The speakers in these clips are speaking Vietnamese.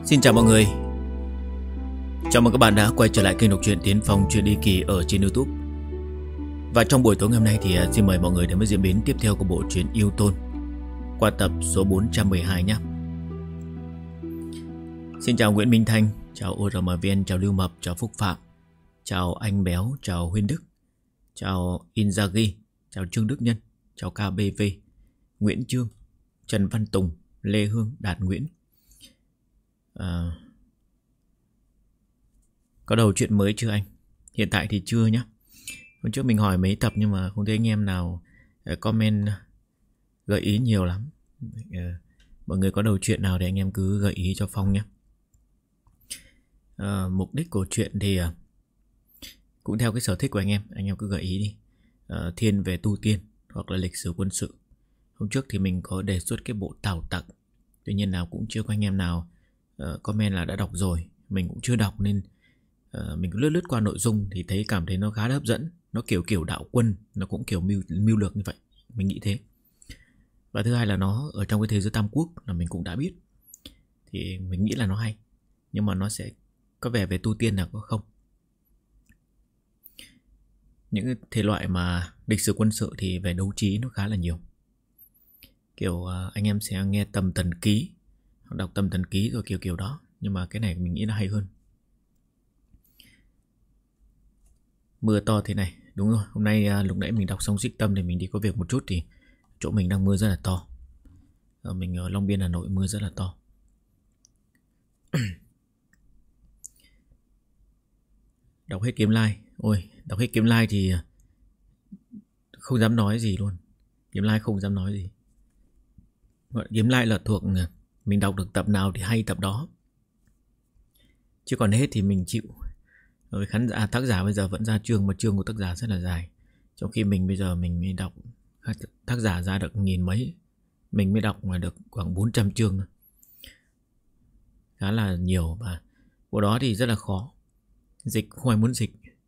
Xin chào mọi người. Chào mừng các bạn đã quay trở lại kênh đọc truyện Tiến Phong Truyện Đi Kỳ ở trên YouTube. Và trong buổi tối ngày hôm nay thì xin mời mọi người đến với diễn biến tiếp theo của bộ truyện Yêu Tôn qua tập số 412 nhé. Xin chào Nguyễn Minh Thanh, chào ORMVN, chào Lưu Mập, chào Phúc Phạm, chào Anh Béo, chào Huyên Đức, chào Inzaghi, chào Trương Đức Nhân, chào KBV, Nguyễn Trương, Trần Văn Tùng, Lê Hương, Đạt Nguyễn. Có đầu chuyện mới chưa anh? Hiện tại thì chưa nhá. Hôm trước mình hỏi mấy tập nhưng mà không thấy anh em nào comment gợi ý nhiều lắm. Mọi người có đầu chuyện nào thì anh em cứ gợi ý cho Phong nhé. Mục đích của chuyện thì cũng theo cái sở thích của anh em cứ gợi ý đi. Thiên về tu tiên hoặc là lịch sử quân sự. Hôm trước thì mình có đề xuất cái bộ Tào Tặc. Tuy nhiên nào cũng chưa có anh em nào comment là đã đọc rồi. Mình cũng chưa đọc nên mình cứ lướt qua nội dung thì cảm thấy nó khá là hấp dẫn. Nó kiểu đạo quân, nó cũng kiểu mưu lược như vậy. Mình nghĩ thế. Và thứ hai là nó ở trong cái thế giới Tam Quốc là mình cũng đã biết. Thì mình nghĩ là nó hay. Nhưng mà nó sẽ có vẻ về tu tiên là có không. Những cái thể loại mà lịch sử quân sự thì về đấu trí nó khá là nhiều. Kiểu anh em sẽ nghe Tầm Tần Ký, đọc Tầm Tần Ký rồi kiểu đó. Nhưng mà cái này mình nghĩ là hay hơn. Mưa to thế này. Đúng rồi, hôm nay lúc nãy mình đọc xong Xích Tâm thì mình đi có việc một chút thì chỗ mình đang mưa rất là to. Mình ở Long Biên, Hà Nội mưa rất là to. Đọc hết Kiếm Lai. Ôi, đọc hết Kiếm Lai thì không dám nói gì luôn. Kiếm Lai không dám nói gì. Kiếm Lai là thuộc mình đọc được tập nào thì hay tập đó. Chứ còn hết thì mình chịu. Rồi tác giả bây giờ vẫn ra chương mà chương của tác giả rất là dài. Trong khi mình bây giờ mình mới đọc tác giả ra được 1000 mấy. Mình mới đọc mà được khoảng 400 chương thôi. Khá là nhiều và bộ đó thì rất là khó. Dịch không ai muốn dịch.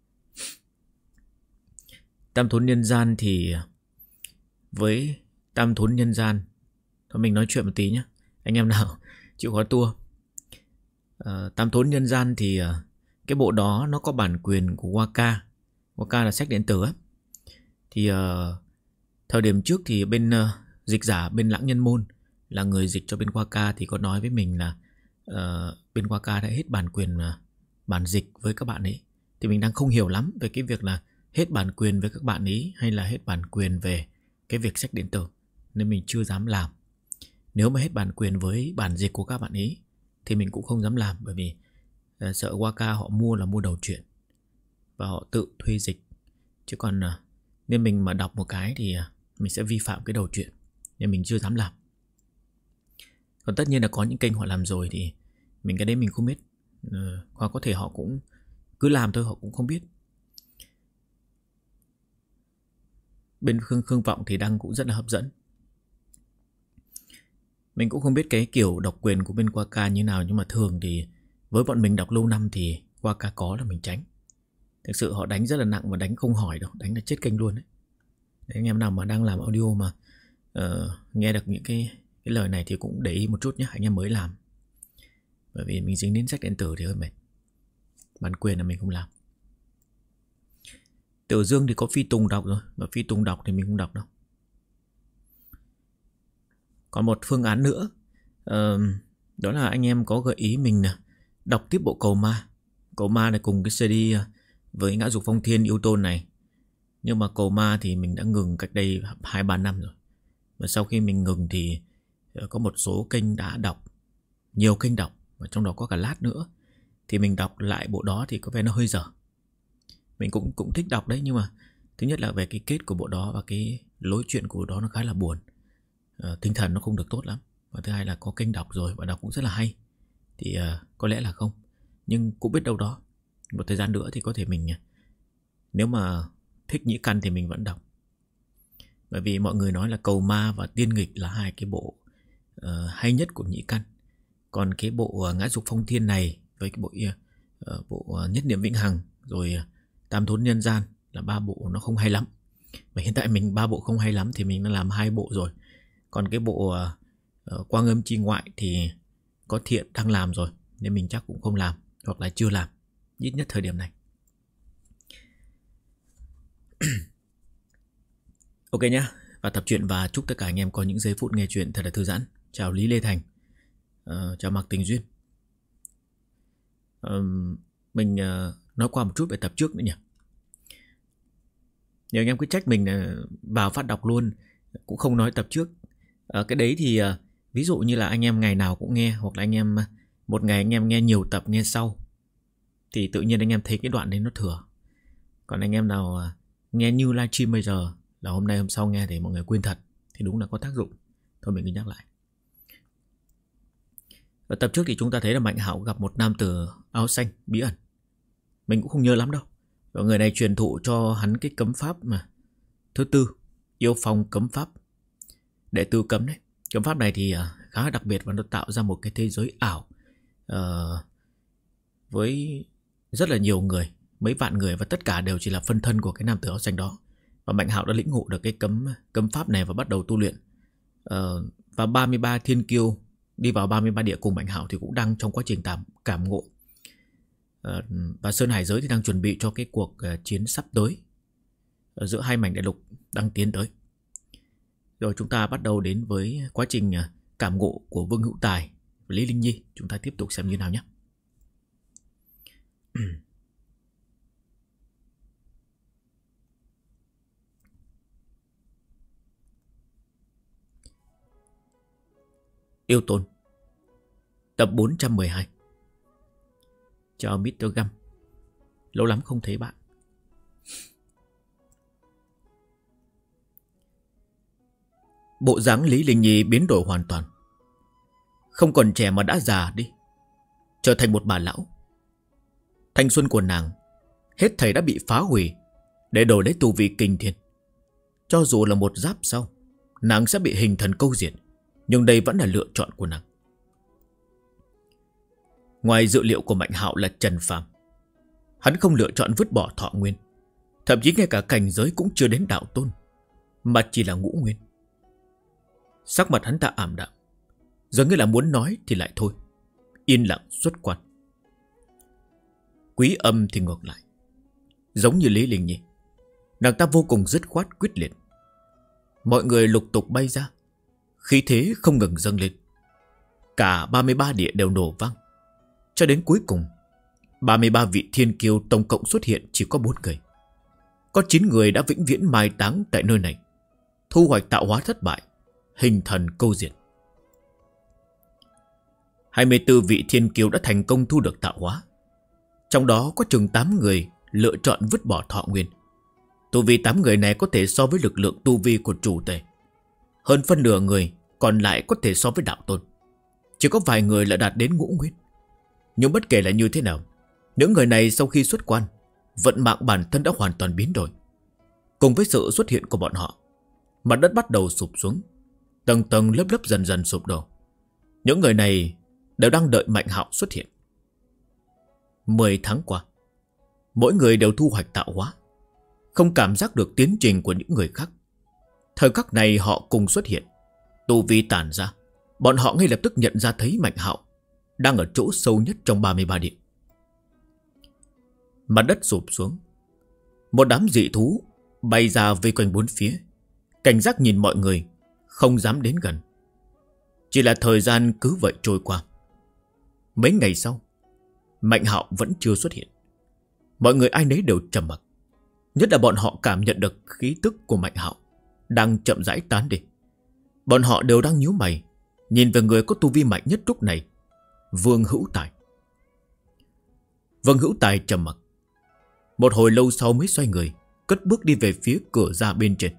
Tam Thốn Nhân Gian thì với Tam Thốn Nhân Gian thôi mình nói chuyện một tí nhé. Anh em nào chịu khó tua. Tam Thốn Nhân Gian thì cái bộ đó nó có bản quyền của Waka. Waka là sách điện tử á. Thì thời điểm trước thì bên dịch giả bên Lãng Nhân Môn là người dịch cho bên Waka thì có nói với mình là bên Waka đã hết bản quyền bản dịch với các bạn ấy. Thì mình đang không hiểu lắm về cái việc là hết bản quyền với các bạn ấy hay là hết bản quyền về cái việc sách điện tử. Nên mình chưa dám làm. Nếu mà hết bản quyền với bản dịch của các bạn ấy thì mình cũng không dám làm. Bởi vì sợ Waka họ mua là mua đầu truyện và họ tự thuê dịch. Chứ còn nên mình mà đọc một cái thì mình sẽ vi phạm cái đầu truyện. Nên mình chưa dám làm. Còn tất nhiên là có những kênh họ làm rồi thì cái đấy mình không biết. Hoặc có thể họ cũng cứ làm thôi, họ cũng không biết. Bên Khương Vọng thì đăng cũng rất là hấp dẫn. Mình cũng không biết cái kiểu độc quyền của bên Waka như nào. Nhưng mà thường thì với bọn mình đọc lâu năm thì Waka có là mình tránh. Thực sự họ đánh rất là nặng và đánh không hỏi đâu. Đánh là chết kênh luôn đấy. Để anh em nào mà đang làm audio mà nghe được những cái lời này thì cũng để ý một chút nhé. Anh em mới làm. Bởi vì mình dính đến sách điện tử thì hơi mệt. Bản quyền là mình không làm. Tiểu Dương thì có Phi Tùng đọc rồi. Và Phi Tùng đọc thì mình không đọc đâu. Còn một phương án nữa, đó là anh em có gợi ý mình đọc tiếp bộ Cầu Ma. Cầu Ma này cùng cái CD với Ngã Dục Phong Thiên Yêu Tôn này. Nhưng mà Cầu Ma thì mình đã ngừng cách đây 2-3 năm rồi. Và sau khi mình ngừng thì có một số kênh đã đọc. Nhiều kênh đọc. Và trong đó có cả Lát nữa. Thì mình đọc lại bộ đó thì có vẻ nó hơi dở. Mình cũng thích đọc đấy. Nhưng mà thứ nhất là về cái kết của bộ đó và cái lối chuyện của bộ đó nó khá là buồn. Tinh thần nó không được tốt lắm. Và thứ hai là có kênh đọc rồi và đọc cũng rất là hay. Thì có lẽ là không. Nhưng cũng biết đâu đó một thời gian nữa thì có thể mình, nếu mà thích Nhĩ Căn thì mình vẫn đọc. Bởi vì mọi người nói là Cầu Ma và Tiên Nghịch là hai cái bộ hay nhất của Nhĩ Căn. Còn cái bộ Ngã Dục Phong Thiên này với cái bộ Nhất Niệm Vĩnh Hằng rồi Tam Thốn Nhân Gian là 3 bộ nó không hay lắm. Và hiện tại mình 3 bộ không hay lắm thì mình đã làm 2 bộ rồi. Còn cái bộ Quang Âm Chi Ngoại thì có Thiện đang làm rồi. nên mình chắc cũng không làm, hoặc là chưa làm, ít nhất thời điểm này. Ok nhá, và tập truyện và chúc tất cả anh em có những giây phút nghe chuyện thật là thư giãn. Chào Lý Lê Thành, chào Mạc Tình Duyên. Mình nói qua một chút về tập trước nữa nhỉ. Nhiều anh em cứ trách mình vào phát đọc luôn, cũng không nói tập trước. Cái đấy thì ví dụ như là anh em ngày nào cũng nghe, hoặc là anh em một ngày anh em nghe nhiều tập nghe sau, thì tự nhiên anh em thấy cái đoạn đấy nó thừa. Còn anh em nào nghe như livestream bây giờ là hôm nay hôm sau nghe thì mọi người quên thật, thì đúng là có tác dụng. Thôi mình cứ nhắc lại. Ở tập trước thì chúng ta thấy là Mạnh Hạo gặp một nam tử áo xanh bí ẩn. Mình cũng không nhớ lắm đâu. Và người này truyền thụ cho hắn cái cấm pháp mà thứ tư, yêu phong cấm pháp, đệ tử cấm đấy. Cấm pháp này thì khá là đặc biệt, và nó tạo ra một cái thế giới ảo với rất là nhiều người, mấy vạn người, và tất cả đều chỉ là phân thân của cái nam tử áo xanh đó. Và Mạnh Hạo đã lĩnh ngộ được cái cấm pháp này và bắt đầu tu luyện. Và 33 thiên kiêu đi vào 33 địa cùng Mạnh Hạo thì cũng đang trong quá trình cảm ngộ. Và Sơn Hải giới thì đang chuẩn bị cho cái cuộc chiến sắp tới giữa hai mảnh đại lục đang tiến tới. Rồi chúng ta bắt đầu đến với quá trình cảm ngộ của Vương Hữu Tài và Lý Linh Nhi. Chúng ta tiếp tục xem như nào nhé. Yêu Tôn, tập 412. Chào Mr. Găm, lâu lắm không thấy bạn. Bộ dáng Lý Linh Nhi biến đổi hoàn toàn, không còn trẻ mà đã già đi, trở thành một bà lão. Thanh xuân của nàng hết thảy đã bị phá hủy để đổi lấy tu vi kinh thiên. Cho dù là một giáp sau, nàng sẽ bị hình thần câu diệt, nhưng đây vẫn là lựa chọn của nàng. Ngoài dự liệu của Mạnh Hạo là Trần Phàm, hắn không lựa chọn vứt bỏ thọ nguyên, thậm chí ngay cả cảnh giới cũng chưa đến đạo tôn, mà chỉ là ngũ nguyên. Sắc mặt hắn ta ảm đạm, dường như là muốn nói thì lại thôi, yên lặng xuất quan. Quý Âm thì ngược lại, giống như Lý Linh Nhi, nàng ta vô cùng dứt khoát quyết liệt. Mọi người lục tục bay ra, khí thế không ngừng dâng lên. Cả 33 địa đều nổ vang. Cho đến cuối cùng, 33 vị thiên kiêu tổng cộng xuất hiện chỉ có 4 người. Có 9 người đã vĩnh viễn mai táng tại nơi này, thu hoạch tạo hóa thất bại, hình thần câu diệt. 24 vị thiên kiêu đã thành công thu được tạo hóa. Trong đó có chừng 8 người lựa chọn vứt bỏ thọ nguyên. Tu vi 8 người này có thể so với lực lượng tu vi của chủ tể. Hơn phân nửa người còn lại có thể so với đạo tôn. Chỉ có vài người là đạt đến ngũ nguyên. Nhưng bất kể là như thế nào, những người này sau khi xuất quan, vận mạng bản thân đã hoàn toàn biến đổi. Cùng với sự xuất hiện của bọn họ, mặt đất bắt đầu sụp xuống, tầng tầng lớp lớp dần dần sụp đổ. Những người này đều đang đợi Mạnh Hạo xuất hiện. 10 tháng qua, mỗi người đều thu hoạch tạo hóa, không cảm giác được tiến trình của những người khác. Thời khắc này họ cùng xuất hiện, tu vi tản ra. Bọn họ ngay lập tức nhận ra thấy Mạnh Hạo đang ở chỗ sâu nhất trong 33 địa. Mặt đất sụp xuống, một đám dị thú bay ra vây quanh bốn phía, cảnh giác nhìn mọi người, không dám đến gần. Chỉ là thời gian cứ vậy trôi qua. Mấy ngày sau, Mạnh Hạo vẫn chưa xuất hiện. Mọi người ai nấy đều trầm mặc, nhất là bọn họ cảm nhận được khí tức của Mạnh Hạo đang chậm rãi tán đi. Bọn họ đều đang nhíu mày, nhìn về người có tu vi mạnh nhất lúc này, Vương Hữu Tài. Vương Hữu Tài trầm mặc, một hồi lâu sau mới xoay người, cất bước đi về phía cửa ra bên trên.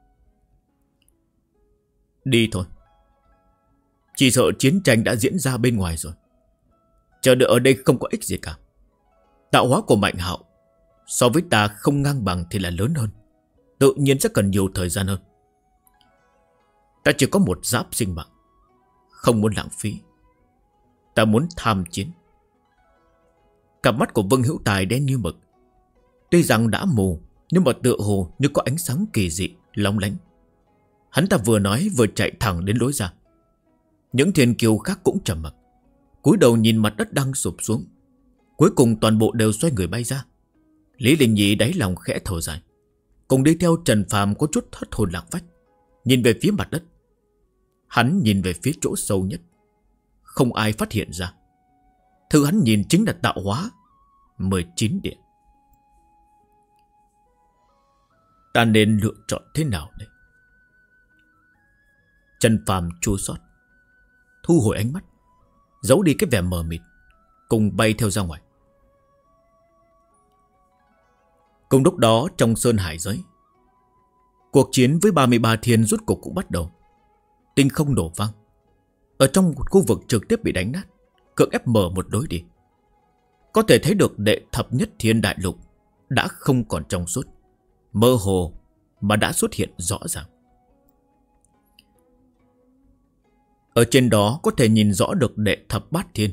Đi thôi, chỉ sợ chiến tranh đã diễn ra bên ngoài rồi. Chờ đợi ở đây không có ích gì cả. Tạo hóa của Mạnh Hạo so với ta không ngang bằng thì là lớn hơn, tự nhiên sẽ cần nhiều thời gian hơn. Ta chỉ có một giáp sinh mạng, không muốn lãng phí. Ta muốn tham chiến. Cặp mắt của Vương Hữu Tài đen như mực. Tuy rằng đã mù, nhưng mà tựa hồ như có ánh sáng kỳ dị, lóng lánh. Hắn ta vừa nói vừa chạy thẳng đến lối ra. Những thiên kiêu khác cũng trầm mặc. cúi đầu nhìn mặt đất đang sụp xuống. Cuối cùng toàn bộ đều xoay người bay ra. Lý Linh Nhi đáy lòng khẽ thở dài, cùng đi theo Trần Phàm có chút thất hồn lạc phách, nhìn về phía mặt đất. Hắn nhìn về phía chỗ sâu nhất, không ai phát hiện ra. Thứ hắn nhìn chính là tạo hóa 19 điện. Ta nên lựa chọn thế nào đây? Trần Phàm chua xót, thu hồi ánh mắt, giấu đi cái vẻ mờ mịt, cùng bay theo ra ngoài. Cùng lúc đó trong sơn hải giới, cuộc chiến với 33 thiên rốt cuộc cũng bắt đầu. Tinh không nổ vang. Ở trong một khu vực trực tiếp bị đánh nát, cưỡng ép mở một lối đi. Có thể thấy được đệ thập nhất thiên đại lục đã không còn trong suốt, mơ hồ mà đã xuất hiện rõ ràng. Ở trên đó có thể nhìn rõ được đệ thập bát thiên,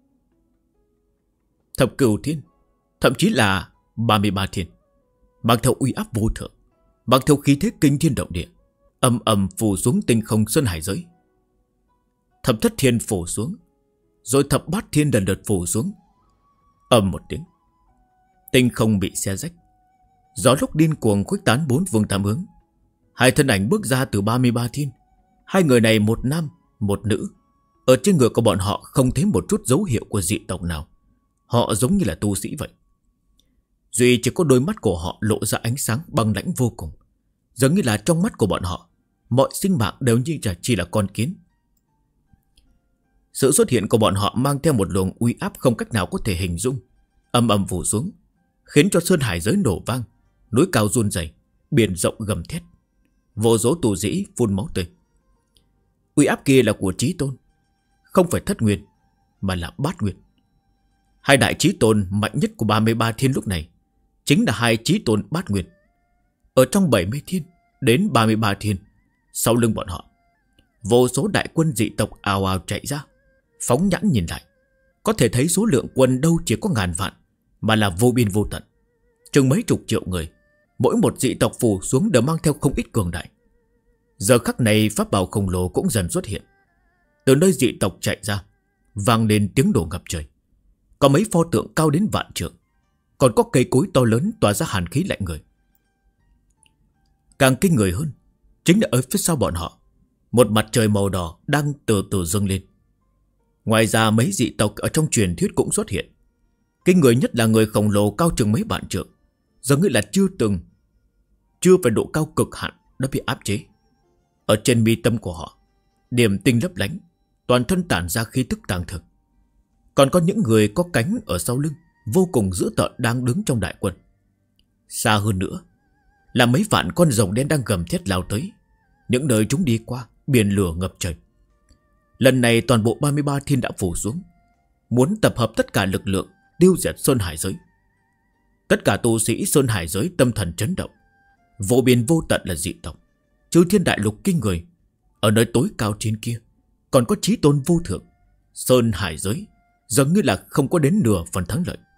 thập cửu thiên, thậm chí là 33 thiên, mang theo uy áp vô thượng, mang theo khí thế kinh thiên động địa, ầm ầm phủ xuống tinh không sơn hải giới. Thập thất thiên phủ xuống, rồi thập bát thiên lần lượt phủ xuống. Ầm một tiếng, tinh không bị xé rách, gió lúc điên cuồng khuếch tán bốn phương tám hướng. Hai thân ảnh bước ra từ 33 thiên. Hai người này một nam một nữ. Ở trên người của bọn họ không thấy một chút dấu hiệu của dị tộc nào. Họ giống như là tu sĩ vậy. Duy chỉ có đôi mắt của họ lộ ra ánh sáng băng lãnh vô cùng, giống như là trong mắt của bọn họ mọi sinh mạng đều như chỉ là con kiến. Sự xuất hiện của bọn họ mang theo một luồng uy áp không cách nào có thể hình dung, ầm ầm phủ xuống, khiến cho sơn hải giới nổ vang, núi cao run rẩy, biển rộng gầm thét, vô số tù sĩ phun máu tươi. Uy áp kia là của Chí Tôn, không phải thất nguyên, mà là bát nguyên. Hai đại Chí Tôn mạnh nhất của 33 thiên lúc này chính là hai Chí Tôn bát nguyên. Ở trong 70 thiên đến 33 thiên, sau lưng bọn họ, vô số đại quân dị tộc ào ào chạy ra. Phóng nhãn nhìn lại, có thể thấy số lượng quân đâu chỉ có ngàn vạn, mà là vô biên vô tận, chừng mấy chục triệu người. Mỗi một dị tộc phủ xuống đều mang theo không ít cường đại. Giờ khắc này pháp bảo khổng lồ cũng dần xuất hiện. Từ nơi dị tộc chạy ra, vang lên tiếng đổ ngập trời. Có mấy pho tượng cao đến vạn trượng, còn có cây cối to lớn tỏa ra hàn khí lạnh người. Càng kinh người hơn chính là ở phía sau bọn họ, một mặt trời màu đỏ đang từ từ dâng lên. Ngoài ra mấy dị tộc ở trong truyền thuyết cũng xuất hiện. Kinh người nhất là người khổng lồ cao chừng mấy vạn trượng, giống như là chưa phải độ cao cực hạn đã bị áp chế. Ở trên mi tâm của họ, điểm tinh lấp lánh, toàn thân tản ra khí tức tàng thực. Còn có những người có cánh ở sau lưng, vô cùng dữ tợn đang đứng trong đại quân. Xa hơn nữa là mấy vạn con rồng đen đang gầm thét lao tới. Những nơi chúng đi qua, biển lửa ngập trời. Lần này toàn bộ 33 thiên đã phủ xuống, muốn tập hợp tất cả lực lượng tiêu diệt sơn hải giới. Tất cả tu sĩ sơn hải giới tâm thần chấn động. Vô biên vô tận là dị tộc, chư thiên đại lục kinh người. Ở nơi tối cao trên kia còn có Chí Tôn vô thượng. Sơn hải giới giống như là không có đến nửa phần thắng lợi.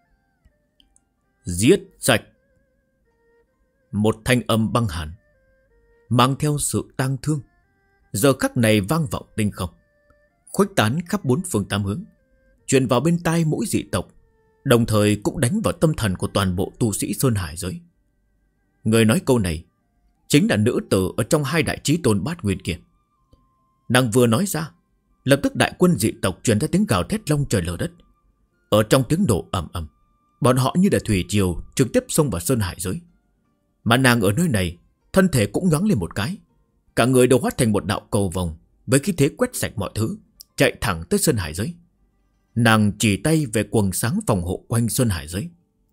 Giết sạch. Một thanh âm băng hàn mang theo sự tang thương giờ khắc này vang vọng tinh không, khuếch tán khắp bốn phương tám hướng, truyền vào bên tai mỗi dị tộc, đồng thời cũng đánh vào tâm thần của toàn bộ tu sĩ sơn hải giới. Người nói câu này chính là nữ tử ở trong hai đại Chí Tôn bát nguyên kia. Nàng vừa nói ra, lập tức đại quân dị tộc truyền ra tiếng gào thét long trời lở đất. Ở trong tiếng nổ ầm ầm, bọn họ như là thủy triều trực tiếp xông vào sơn hải giới. Mà nàng ở nơi này, thân thể cũng nhoáng lên một cái, cả người đều hóa thành một đạo cầu vồng, với khí thế quét sạch mọi thứ, chạy thẳng tới sơn hải giới. Nàng chỉ tay về quầng sáng phòng hộ quanh sơn hải giới.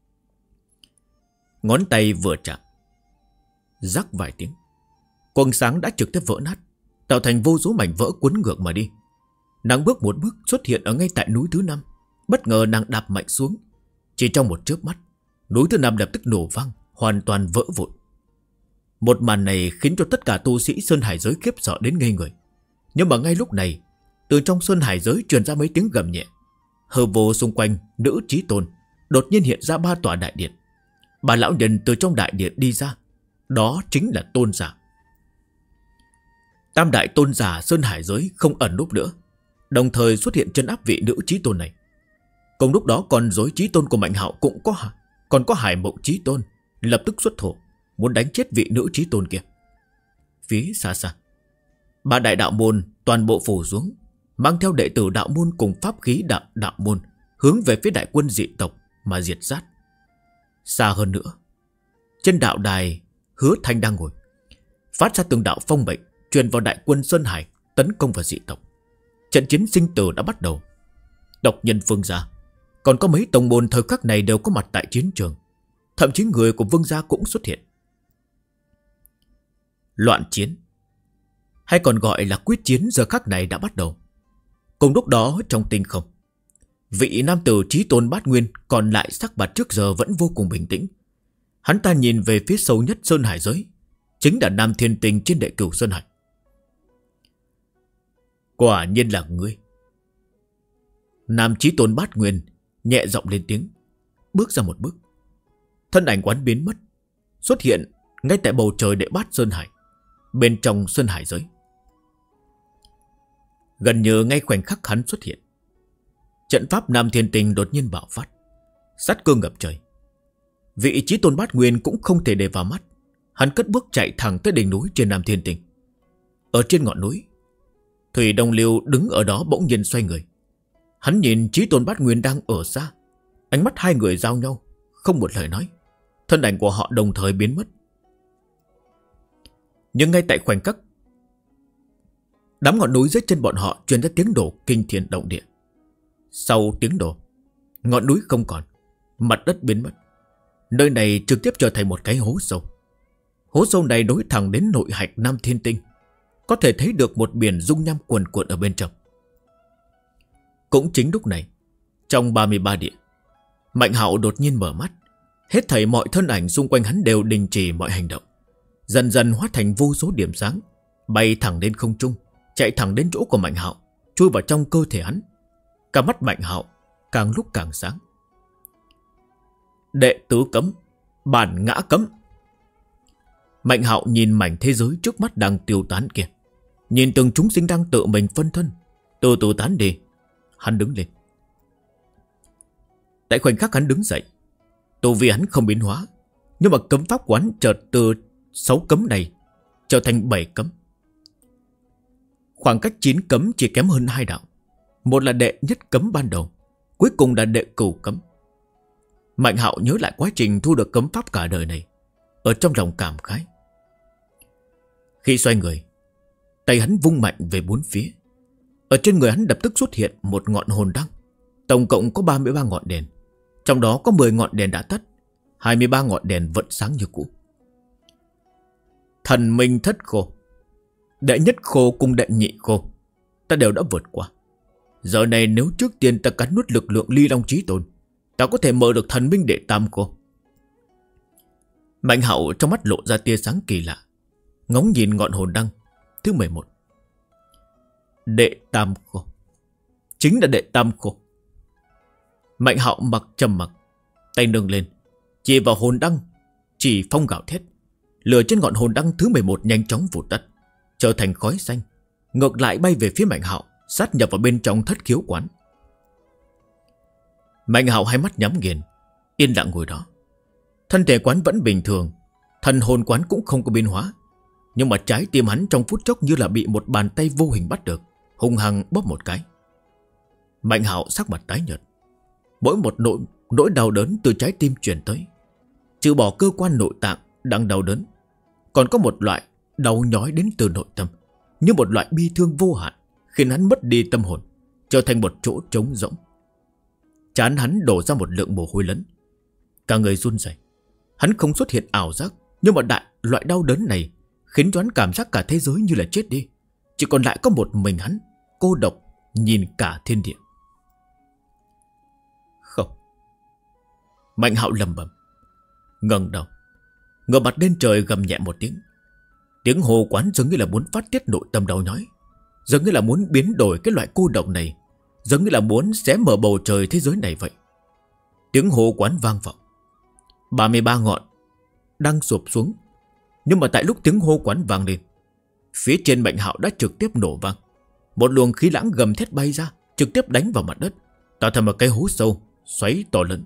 Ngón tay vừa chạm, rắc vài tiếng, quầng sáng đã trực tiếp vỡ nát, tạo thành vô số mảnh vỡ cuốn ngược mà đi. Nàng bước một bước xuất hiện ở ngay tại núi thứ 5. Bất ngờ nàng đạp mạnh xuống, chỉ trong một chớp mắt, núi thứ 5 lập tức nổ vang, hoàn toàn vỡ vụn. Một màn này khiến cho tất cả tu sĩ sơn hải giới khiếp sợ đến ngây người. Nhưng mà ngay lúc này, từ trong sơn hải giới truyền ra mấy tiếng gầm nhẹ. Hư vô xung quanh nữ Chí Tôn đột nhiên hiện ra 3 tòa đại điện. 3 lão nhân từ trong đại điện đi ra, đó chính là tôn giả. Tam đại tôn giả sơn hải giới không ẩn núp nữa, đồng thời xuất hiện trấn áp vị nữ chí tôn này. Cùng lúc đó con rối chí tôn của Mạnh Hạo còn có Hải Mộng chí tôn lập tức xuất thổ, muốn đánh chết vị nữ chí tôn kia. Phía xa xa, 3 đại đạo môn toàn bộ phủ xuống, mang theo đệ tử đạo môn cùng pháp khí đạo môn hướng về phía đại quân dị tộc mà diệt sát. Xa hơn nữa, trên đạo đài Hứa Thanh đang ngồi, phát ra từng đạo phong mệnh truyền vào đại quân Sơn Hải tấn công vào dị tộc. Trận chiến sinh tử đã bắt đầu. Tộc nhân Vương gia, còn có mấy tông môn thời khắc này đều có mặt tại chiến trường. Thậm chí người của Vương gia cũng xuất hiện. Loạn chiến, hay còn gọi là quyết chiến, giờ khắc này đã bắt đầu. Cùng lúc đó trong tinh không, vị nam tử chí tôn bát nguyên còn lại sắc mặt trước giờ vẫn vô cùng bình tĩnh. Hắn ta nhìn về phía sâu nhất Sơn Hải giới, chính là Nam Thiên Tinh trên đệ cửu Sơn Hải. Quả nhiên là ngươi. Nam chí tôn bát nguyên nhẹ giọng lên tiếng, bước ra một bước. Thân ảnh quán biến mất, xuất hiện ngay tại bầu trời đệ bát Sơn Hải, bên trong Sơn Hải giới. Gần như ngay khoảnh khắc hắn xuất hiện, trận pháp Nam Thiên Tinh đột nhiên bạo phát, sát cơ ngập trời. Vị chí tôn bát nguyên cũng không thể để vào mắt. Hắn cất bước chạy thẳng tới đỉnh núi trên Nam Thiên Tinh. Ở trên ngọn núi, Thủy Đông Liêu đứng ở đó bỗng nhiên xoay người. Hắn nhìn chí tôn bát nguyên đang ở xa, ánh mắt hai người giao nhau, không một lời nói. Thân ảnh của họ đồng thời biến mất. Nhưng ngay tại khoảnh khắc, đám ngọn núi dưới chân bọn họ truyền ra tiếng đổ kinh thiên động địa. Sau tiếng đổ, ngọn núi không còn, mặt đất biến mất. Nơi này trực tiếp trở thành một cái hố sâu. Hố sâu này nối thẳng đến nội hạch Nam Thiên Tinh, có thể thấy được một biển dung nham cuồn cuộn ở bên trong. Cũng chính lúc này, trong 33 địa, Mạnh Hạo đột nhiên mở mắt. Hết thảy mọi thân ảnh xung quanh hắn đều đình chỉ mọi hành động, dần dần hóa thành vô số điểm sáng, bay thẳng đến không trung, chạy thẳng đến chỗ của Mạnh Hạo, chui vào trong cơ thể hắn. Cả mắt Mạnh Hạo càng lúc càng sáng. Đệ tứ cấm, bản ngã cấm. Mạnh Hạo nhìn mảnh thế giới trước mắt đang tiêu tán kia, nhìn từng chúng sinh đang tự mình phân thân, từ từ tán đi. Hắn đứng lên. Tại khoảnh khắc hắn đứng dậy, tu vi hắn không biến hóa, nhưng mà cấm pháp quán chợt từ 6 cấm này trở thành 7 cấm. Khoảng cách 9 cấm chỉ kém hơn 2 đạo. Một là đệ nhất cấm ban đầu, cuối cùng là đệ cửu cấm. Mạnh Hạo nhớ lại quá trình thu được cấm pháp cả đời này, ở trong lòng cảm khái. Khi xoay người, tay hắn vung mạnh về bốn phía. Ở trên người hắn lập tức xuất hiện một ngọn hồn đăng. Tổng cộng có 33 ngọn đèn, trong đó có 10 ngọn đèn đã tắt, 23 ngọn đèn vẫn sáng như cũ. Thần minh thất khô, đệ nhất khô cùng đệ nhị khô ta đều đã vượt qua. Giờ này nếu trước tiên ta cắn nuốt lực lượng Ly Long Chí Tôn, ta có thể mở được thần minh đệ tam khô. Mạnh Hạo trong mắt lộ ra tia sáng kỳ lạ, ngóng nhìn ngọn hồn đăng thứ 11. Đệ tam khô, chính là đệ tam khô. Mạnh Hạo mặc trầm mặc, tay nâng lên, chỉ vào hồn đăng, chỉ phong gào thét. Lửa trên ngọn hồn đăng thứ 11 nhanh chóng vụt tắt, trở thành khói xanh, ngược lại bay về phía Mạnh Hạo, sát nhập vào bên trong thất khiếu quán. Mạnh Hạo hai mắt nhắm nghiền, yên lặng ngồi đó. Thân thể quán vẫn bình thường, thần hồn quán cũng không có biến hóa, nhưng mà trái tim hắn trong phút chốc như là bị một bàn tay vô hình bắt được, hung hăng bóp một cái. Mạnh Hạo sắc mặt tái nhợt, mỗi một nỗi đau đớn từ trái tim truyền tới, trừ bỏ cơ quan nội tạng đang đau đớn, còn có một loại đau nhói đến từ nội tâm, như một loại bi thương vô hạn, khiến hắn mất đi tâm hồn, trở thành một chỗ trống rỗng. Trán hắn đổ ra một lượng mồ hôi lớn, cả người run rẩy. Hắn không xuất hiện ảo giác, nhưng mà loại đau đớn này khiến cho hắn cảm giác cả thế giới như là chết đi, chỉ còn lại có một mình hắn, cô độc nhìn cả thiên địa. Không. Mạnh Hạo lẩm bẩm, ngẩng đầu, ngửa mặt lên trời gầm nhẹ một tiếng. Tiếng hô quán giống như là muốn phát tiết nội tâm đau nhói, giống như là muốn biến đổi cái loại cô độc này, giống như là muốn xé mở bầu trời thế giới này vậy. Tiếng hô quán vang vọng, 33 ngọn đang sụp xuống. Nhưng mà tại lúc tiếng hô quán vang lên, phía trên Mạnh Hạo đã trực tiếp nổ vang. Một luồng khí lãng gầm thét bay ra, trực tiếp đánh vào mặt đất, tạo thành một cái hố sâu xoáy to lớn.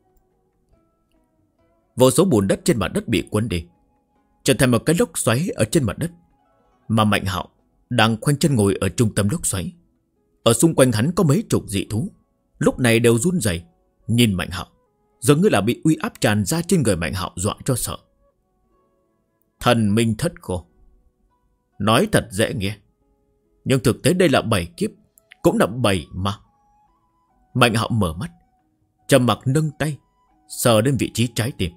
Vô số bùn đất trên mặt đất bị cuốn đi, trở thành một cái lốc xoáy ở trên mặt đất. Mà Mạnh Hạo đang khoanh chân ngồi ở trung tâm lốc xoáy. Ở xung quanh hắn có mấy chục dị thú, lúc này đều run rẩy nhìn Mạnh Hạo, dường như là bị uy áp tràn ra trên người Mạnh Hạo dọa cho sợ. Thần minh thất khô. Nói thật dễ nghe, nhưng thực tế đây là 7 kiếp, cũng là 7 mà. Mạnh Hạo mở mắt, trầm mặc nâng tay sờ đến vị trí trái tim.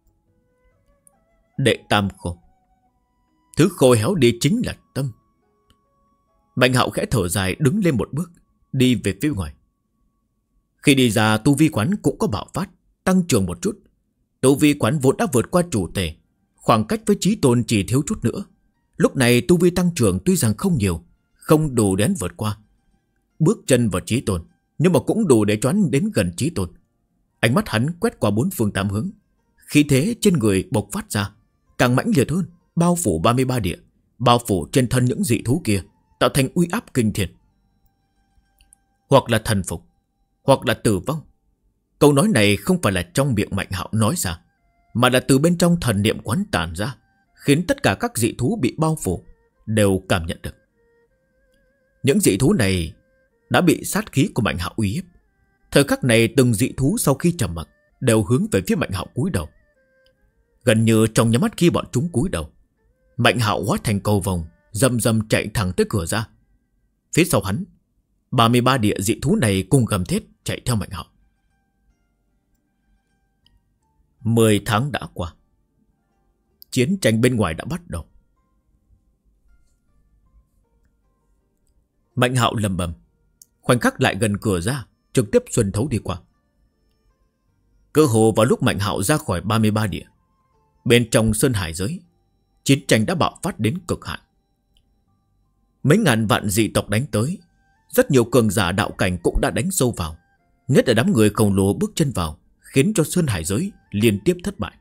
Đệ tam khô. Thứ khô héo đi chính là tâm. Mạnh Hạo khẽ thở dài, đứng lên một bước, đi về phía ngoài. Khi đi ra, tu vi quán cũng có bạo phát, tăng trưởng một chút. Tu vi quán vốn đã vượt qua chủ tể, khoảng cách với chí tôn chỉ thiếu chút nữa. Lúc này tu vi tăng trưởng tuy rằng không nhiều, không đủ đến vượt qua bước chân vào chí tôn, nhưng mà cũng đủ để choán đến gần chí tôn. Ánh mắt hắn quét qua 4 phương 8 hướng, khí thế trên người bộc phát ra càng mãnh liệt hơn, bao phủ 33 địa, bao phủ trên thân những dị thú kia, tạo thành uy áp kinh thiên. Hoặc là thần phục, hoặc là tử vong. Câu nói này không phải là trong miệng Mạnh Hạo nói ra, mà là từ bên trong thần niệm quán tản ra, khiến tất cả các dị thú bị bao phủ đều cảm nhận được. Những dị thú này đã bị sát khí của Mạnh Hạo uy hiếp. Thời khắc này từng dị thú sau khi trầm mặc đều hướng về phía Mạnh Hạo cúi đầu. Gần như trong nháy mắt khi bọn chúng cúi đầu, Mạnh Hạo hóa thành cầu vồng, rầm rầm chạy thẳng tới cửa ra. Phía sau hắn, 33 địa dị thú này cùng gầm thét chạy theo Mạnh Hạo. 10 tháng đã qua, chiến tranh bên ngoài đã bắt đầu. Mạnh Hạo lầm bầm, khoảnh khắc lại gần cửa ra, trực tiếp xuân thấu đi qua. Cơ hồ vào lúc Mạnh Hạo ra khỏi 33 địa, bên trong sơn hải giới, chiến tranh đã bạo phát đến cực hạn. Mấy ngàn vạn dị tộc đánh tới, rất nhiều cường giả đạo cảnh cũng đã đánh sâu vào. Nhất là đám người khổng lồ bước chân vào, khiến cho sơn hải giới liên tiếp thất bại.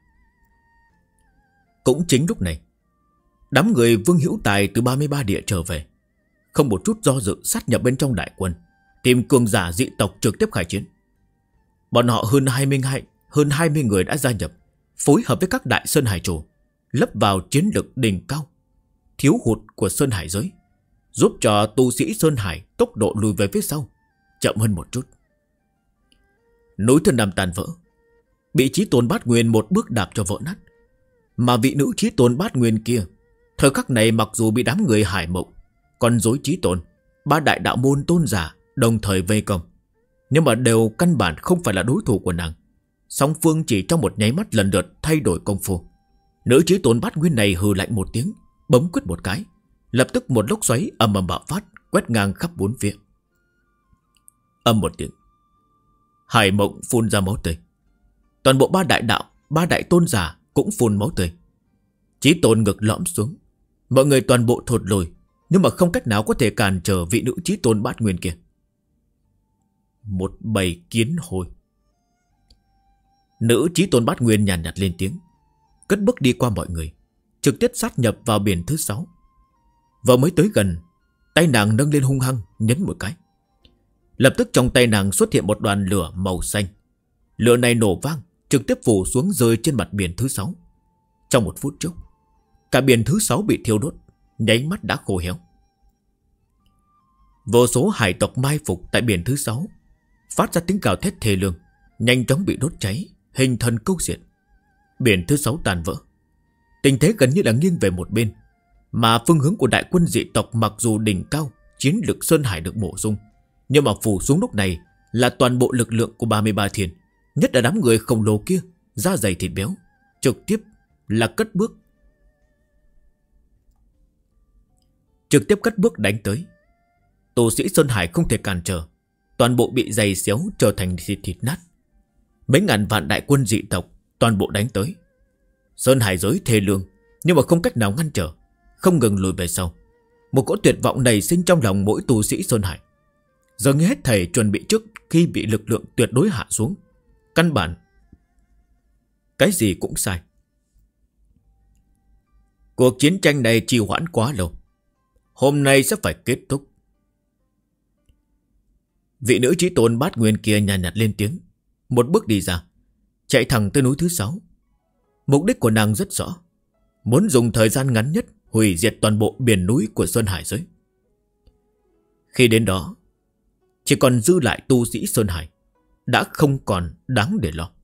Cũng chính lúc này, đám người Vương Hữu Tài từ 33 địa trở về, không một chút do dự sát nhập bên trong đại quân, tìm cường giả dị tộc trực tiếp khai chiến. Bọn họ hơn 20 người đã gia nhập, phối hợp với các đại sơn hải chủ, lấp vào chiến lực đỉnh cao thiếu hụt của sơn hải giới, giúp cho tu sĩ sơn hải tốc độ lùi về phía sau chậm hơn một chút. Núi Thiên Nam tàn vỡ, bị Chí Tôn Bát Nguyên một bước đạp cho vỡ nát. Mà vị nữ Chí Tôn Bát Nguyên kia, thời khắc này mặc dù bị đám người Hải Mộng, con rối Chí Tôn, 3 đại đạo môn tôn giả đồng thời vây công, nhưng mà đều căn bản không phải là đối thủ của nàng. Song phương chỉ trong một nháy mắt lần lượt thay đổi công phu. Nữ Chí Tôn Bát Nguyên này hừ lạnh một tiếng, bấm quyết một cái, lập tức một lốc xoáy ầm ầm bạo phát, quét ngang khắp bốn phía. Âm một tiếng, Hải Mộng phun ra máu tươi. Toàn bộ 3 đại tôn giả cũng phun máu tươi. Chí Tôn ngực lõm xuống, mọi người toàn bộ thụt lùi, nhưng mà không cách nào có thể cản trở vị nữ Chí Tôn Bát Nguyên kia. Một bầy kiến hôi. Nữ Chí Tôn Bát Nguyên nhàn nhạt lên tiếng, cất bước đi qua mọi người, trực tiếp sát nhập vào biển thứ 6. Vừa mới tới gần, tay nàng nâng lên hung hăng nhấn một cái. Lập tức trong tay nàng xuất hiện một đoàn lửa màu xanh. Lửa này nổ vang, trực tiếp phủ xuống rơi trên mặt biển thứ 6. Trong một phút chốc, cả biển thứ 6 bị thiêu đốt, nháy mắt đã khô héo. Vô số hải tộc mai phục tại biển thứ 6 phát ra tiếng gào thét thê lương, nhanh chóng bị đốt cháy, hình thần câu diện. Biển thứ 6 tàn vỡ, tình thế gần như là nghiêng về một bên. Mà phương hướng của đại quân dị tộc mặc dù đỉnh cao, chiến lực Sơn Hải được bổ sung, nhưng mà phủ xuống lúc này là toàn bộ lực lượng của 33 thiên, nhất là đám người khổng lồ kia, da dày thịt béo, trực tiếp cất bước đánh tới. Tu sĩ Sơn Hải không thể cản trở, toàn bộ bị giày xéo trở thành thịt nát. Mấy ngàn vạn đại quân dị tộc toàn bộ đánh tới. Sơn Hải giới thê lương, nhưng mà không cách nào ngăn trở, không ngừng lùi về sau. Một cỗ tuyệt vọng nảy sinh trong lòng mỗi tu sĩ Sơn Hải. Giờ nghe hết thảy chuẩn bị trước khi bị lực lượng tuyệt đối hạ xuống, căn bản cái gì cũng sai. Cuộc chiến tranh này trì hoãn quá lâu, hôm nay sẽ phải kết thúc. Vị nữ chí tôn Bát Nguyên kia nhàn nhạt lên tiếng, một bước đi ra, chạy thẳng tới núi thứ 6. Mục đích của nàng rất rõ, muốn dùng thời gian ngắn nhất hủy diệt toàn bộ biển núi của Sơn Hải giới. Khi đến đó, chỉ còn dư lại tu sĩ Sơn Hải, đã không còn đáng để lo.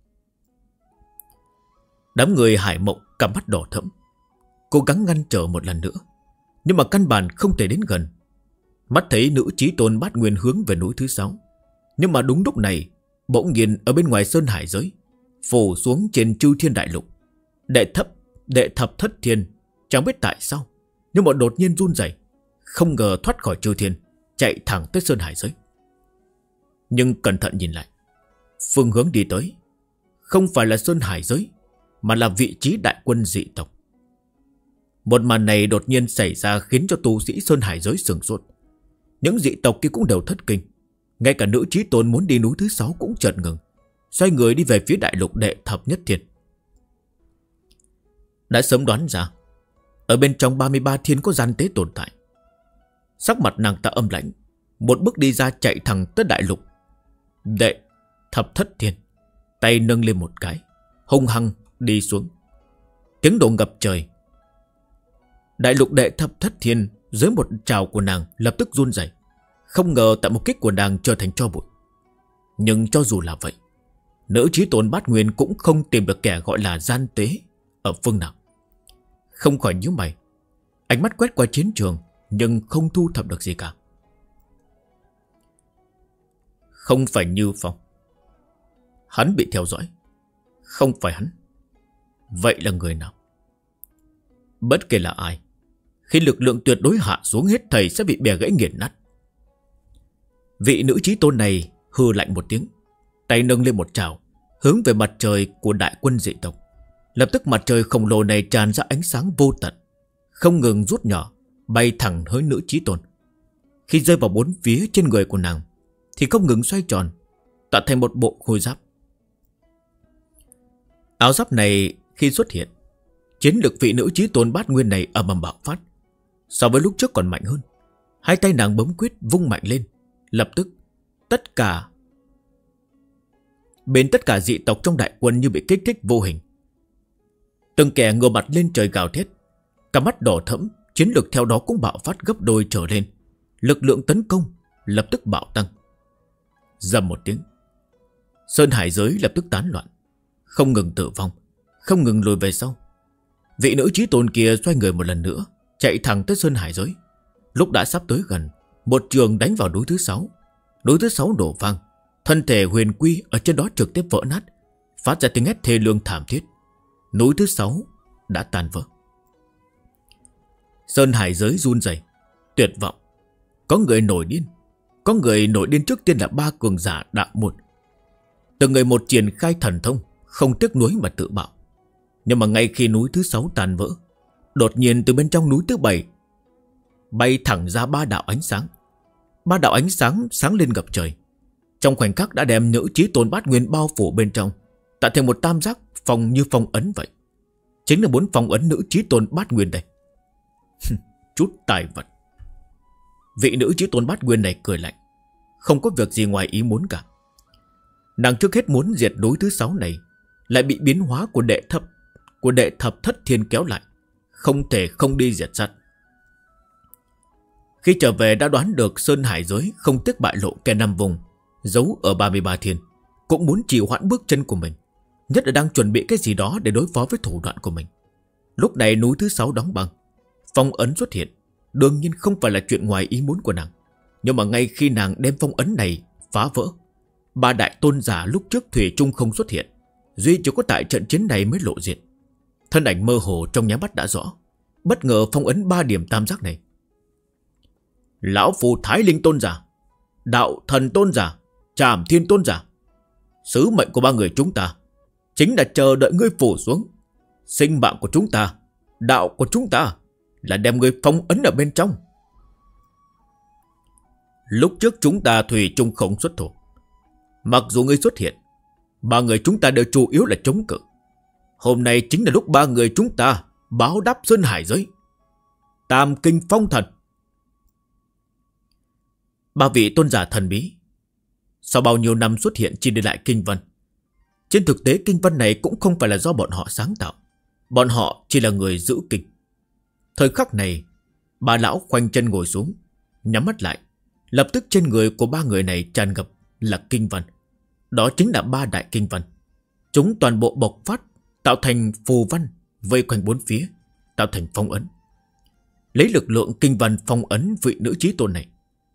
Đám người Hải Mộng cặp mắt đỏ thẫm, cố gắng ngăn trở một lần nữa, nhưng mà căn bản không thể đến gần. Mắt thấy nữ chí tôn Bát Nguyên hướng về núi thứ 6, nhưng mà đúng lúc này, bỗng nhiên ở bên ngoài Sơn Hải giới phủ xuống trên Chư Thiên Đại Lục, đệ thập thất thiên, chẳng biết tại sao, nhưng mà đột nhiên run rẩy, không ngờ thoát khỏi Chư Thiên, chạy thẳng tới Sơn Hải giới. Nhưng cẩn thận nhìn lại, phương hướng đi tới không phải là Sơn Hải giới, mà là vị trí đại quân dị tộc. Một màn này đột nhiên xảy ra khiến cho tu sĩ Sơn Hải giới sửng sốt. Những dị tộc kia cũng đều thất kinh. Ngay cả nữ chí tôn muốn đi núi thứ 6 cũng chợt ngừng, xoay người đi về phía đại lục đệ thập nhất thiên. Đã sớm đoán ra ở bên trong 33 thiên có gian tế tồn tại. Sắc mặt nàng ta âm lãnh, một bước đi ra, chạy thẳng tới đại lục đệ thập thất thiên, tay nâng lên một cái, hung hăng đi xuống. Tiếng động ngập trời. Đại lục đệ thập thất thiên dưới một trào của nàng lập tức run rẩy. Không ngờ tại một kích của nàng trở thành tro bụi. Nhưng cho dù là vậy, nữ chí tôn Bát Nguyên cũng không tìm được kẻ gọi là gian tế ở phương nào. Không khỏi nhíu mày, ánh mắt quét qua chiến trường, nhưng không thu thập được gì cả. Không phải Như Phong, hắn bị theo dõi. Không phải hắn, vậy là người nào? Bất kể là ai, khi lực lượng tuyệt đối hạ xuống, hết thầy sẽ bị bẻ gãy nghiền nát. Vị nữ chí tôn này hừ lạnh một tiếng, tay nâng lên một trào, hướng về mặt trời của đại quân dị tộc. Lập tức mặt trời khổng lồ này tràn ra ánh sáng vô tận, không ngừng rút nhỏ, bay thẳng hướng nữ chí tôn. Khi rơi vào bốn phía trên người của nàng thì không ngừng xoay tròn, tạo thành một bộ khôi giáp. Áo giáp này khi xuất hiện, chiến lực vị nữ chí tôn Bát Nguyên này ầm ầm bạo phát, so với lúc trước còn mạnh hơn. Hai tay nàng bấm quyết vung mạnh lên, lập tức tất cả dị tộc trong đại quân như bị kích thích vô hình. Từng kẻ ngửa mặt lên trời gào thét, cả mắt đỏ thẫm, chiến lực theo đó cũng bạo phát gấp đôi trở lên. Lực lượng tấn công lập tức bạo tăng. Rầm một tiếng, Sơn Hải giới lập tức tán loạn, không ngừng tử vong, không ngừng lùi về sau. Vị nữ chí tôn kia xoay người một lần nữa, chạy thẳng tới Sơn Hải giới. Lúc đã sắp tới gần, một trường đánh vào núi thứ 6. Núi thứ 6 đổ vang, thân thể huyền quy ở trên đó trực tiếp vỡ nát, phát ra tiếng hét thê lương thảm thiết. Núi thứ 6 đã tan vỡ. Sơn Hải giới run rẩy, tuyệt vọng. Có người nổi điên. Có người nổi điên trước tiên là 3 cường giả đạo môn. Từng người một triển khai thần thông, không tiếc nuối mà tự bạo. Nhưng mà ngay khi núi thứ 6 tan vỡ, đột nhiên từ bên trong núi thứ 7 bay thẳng ra 3 đạo ánh sáng. 3 đạo ánh sáng sáng lên ngập trời, trong khoảnh khắc đã đem nữ chí tôn Bát Nguyên bao phủ bên trong, tạo thành một tam giác phong như phong ấn vậy. Chính là 4 phong ấn nữ chí tôn Bát Nguyên đây. Chút tài vật. Vị nữ chí tôn Bát Nguyên này cười lạnh, không có việc gì ngoài ý muốn cả. Nàng trước hết muốn diệt núi thứ 6 này, lại bị biến hóa của đệ thập thất thiên kéo lại, không thể không đi diệt sát. Khi trở về đã đoán được Sơn Hải giới không tiếc bại lộ kẻ nằm vùng giấu ở 33 thiên, cũng muốn trì hoãn bước chân của mình, nhất là đang chuẩn bị cái gì đó để đối phó với thủ đoạn của mình. Lúc này núi thứ 6 đóng băng, phong ấn xuất hiện, đương nhiên không phải là chuyện ngoài ý muốn của nàng. Nhưng mà ngay khi nàng đem phong ấn này phá vỡ, 3 đại tôn giả lúc trước thủy chung không xuất hiện, duy chỉ có tại trận chiến này mới lộ diện. Thân ảnh mơ hồ trong nháy mắt đã rõ, bất ngờ phong ấn 3 điểm tam giác này. Lão phù Thái Linh tôn giả, Đạo Thần tôn giả, Trảm Thiên tôn giả, sứ mệnh của 3 người chúng ta chính là chờ đợi ngươi phủ xuống. Sinh mạng của chúng ta, đạo của chúng ta là đem ngươi phong ấn ở bên trong. Lúc trước chúng ta thủy chung không xuất thủ, mặc dù ngươi xuất hiện, 3 người chúng ta đều chủ yếu là chống cự. Hôm nay chính là lúc 3 người chúng ta báo đáp Sơn Hải giới. Tam Kinh Phong Thần. 3 vị tôn giả thần bí sau bao nhiêu năm xuất hiện chỉ để lại kinh văn. Trên thực tế kinh văn này cũng không phải là do bọn họ sáng tạo. Bọn họ chỉ là người giữ kinh. Thời khắc này, bà lão khoanh chân ngồi xuống, nhắm mắt lại. Lập tức trên người của ba người này tràn ngập là kinh văn. Đó chính là ba đại kinh văn. Chúng toàn bộ bộc phát, tạo thành phù văn vây quanh bốn phía, tạo thành phong ấn. Lấy lực lượng kinh văn phong ấn vị nữ chí tôn này.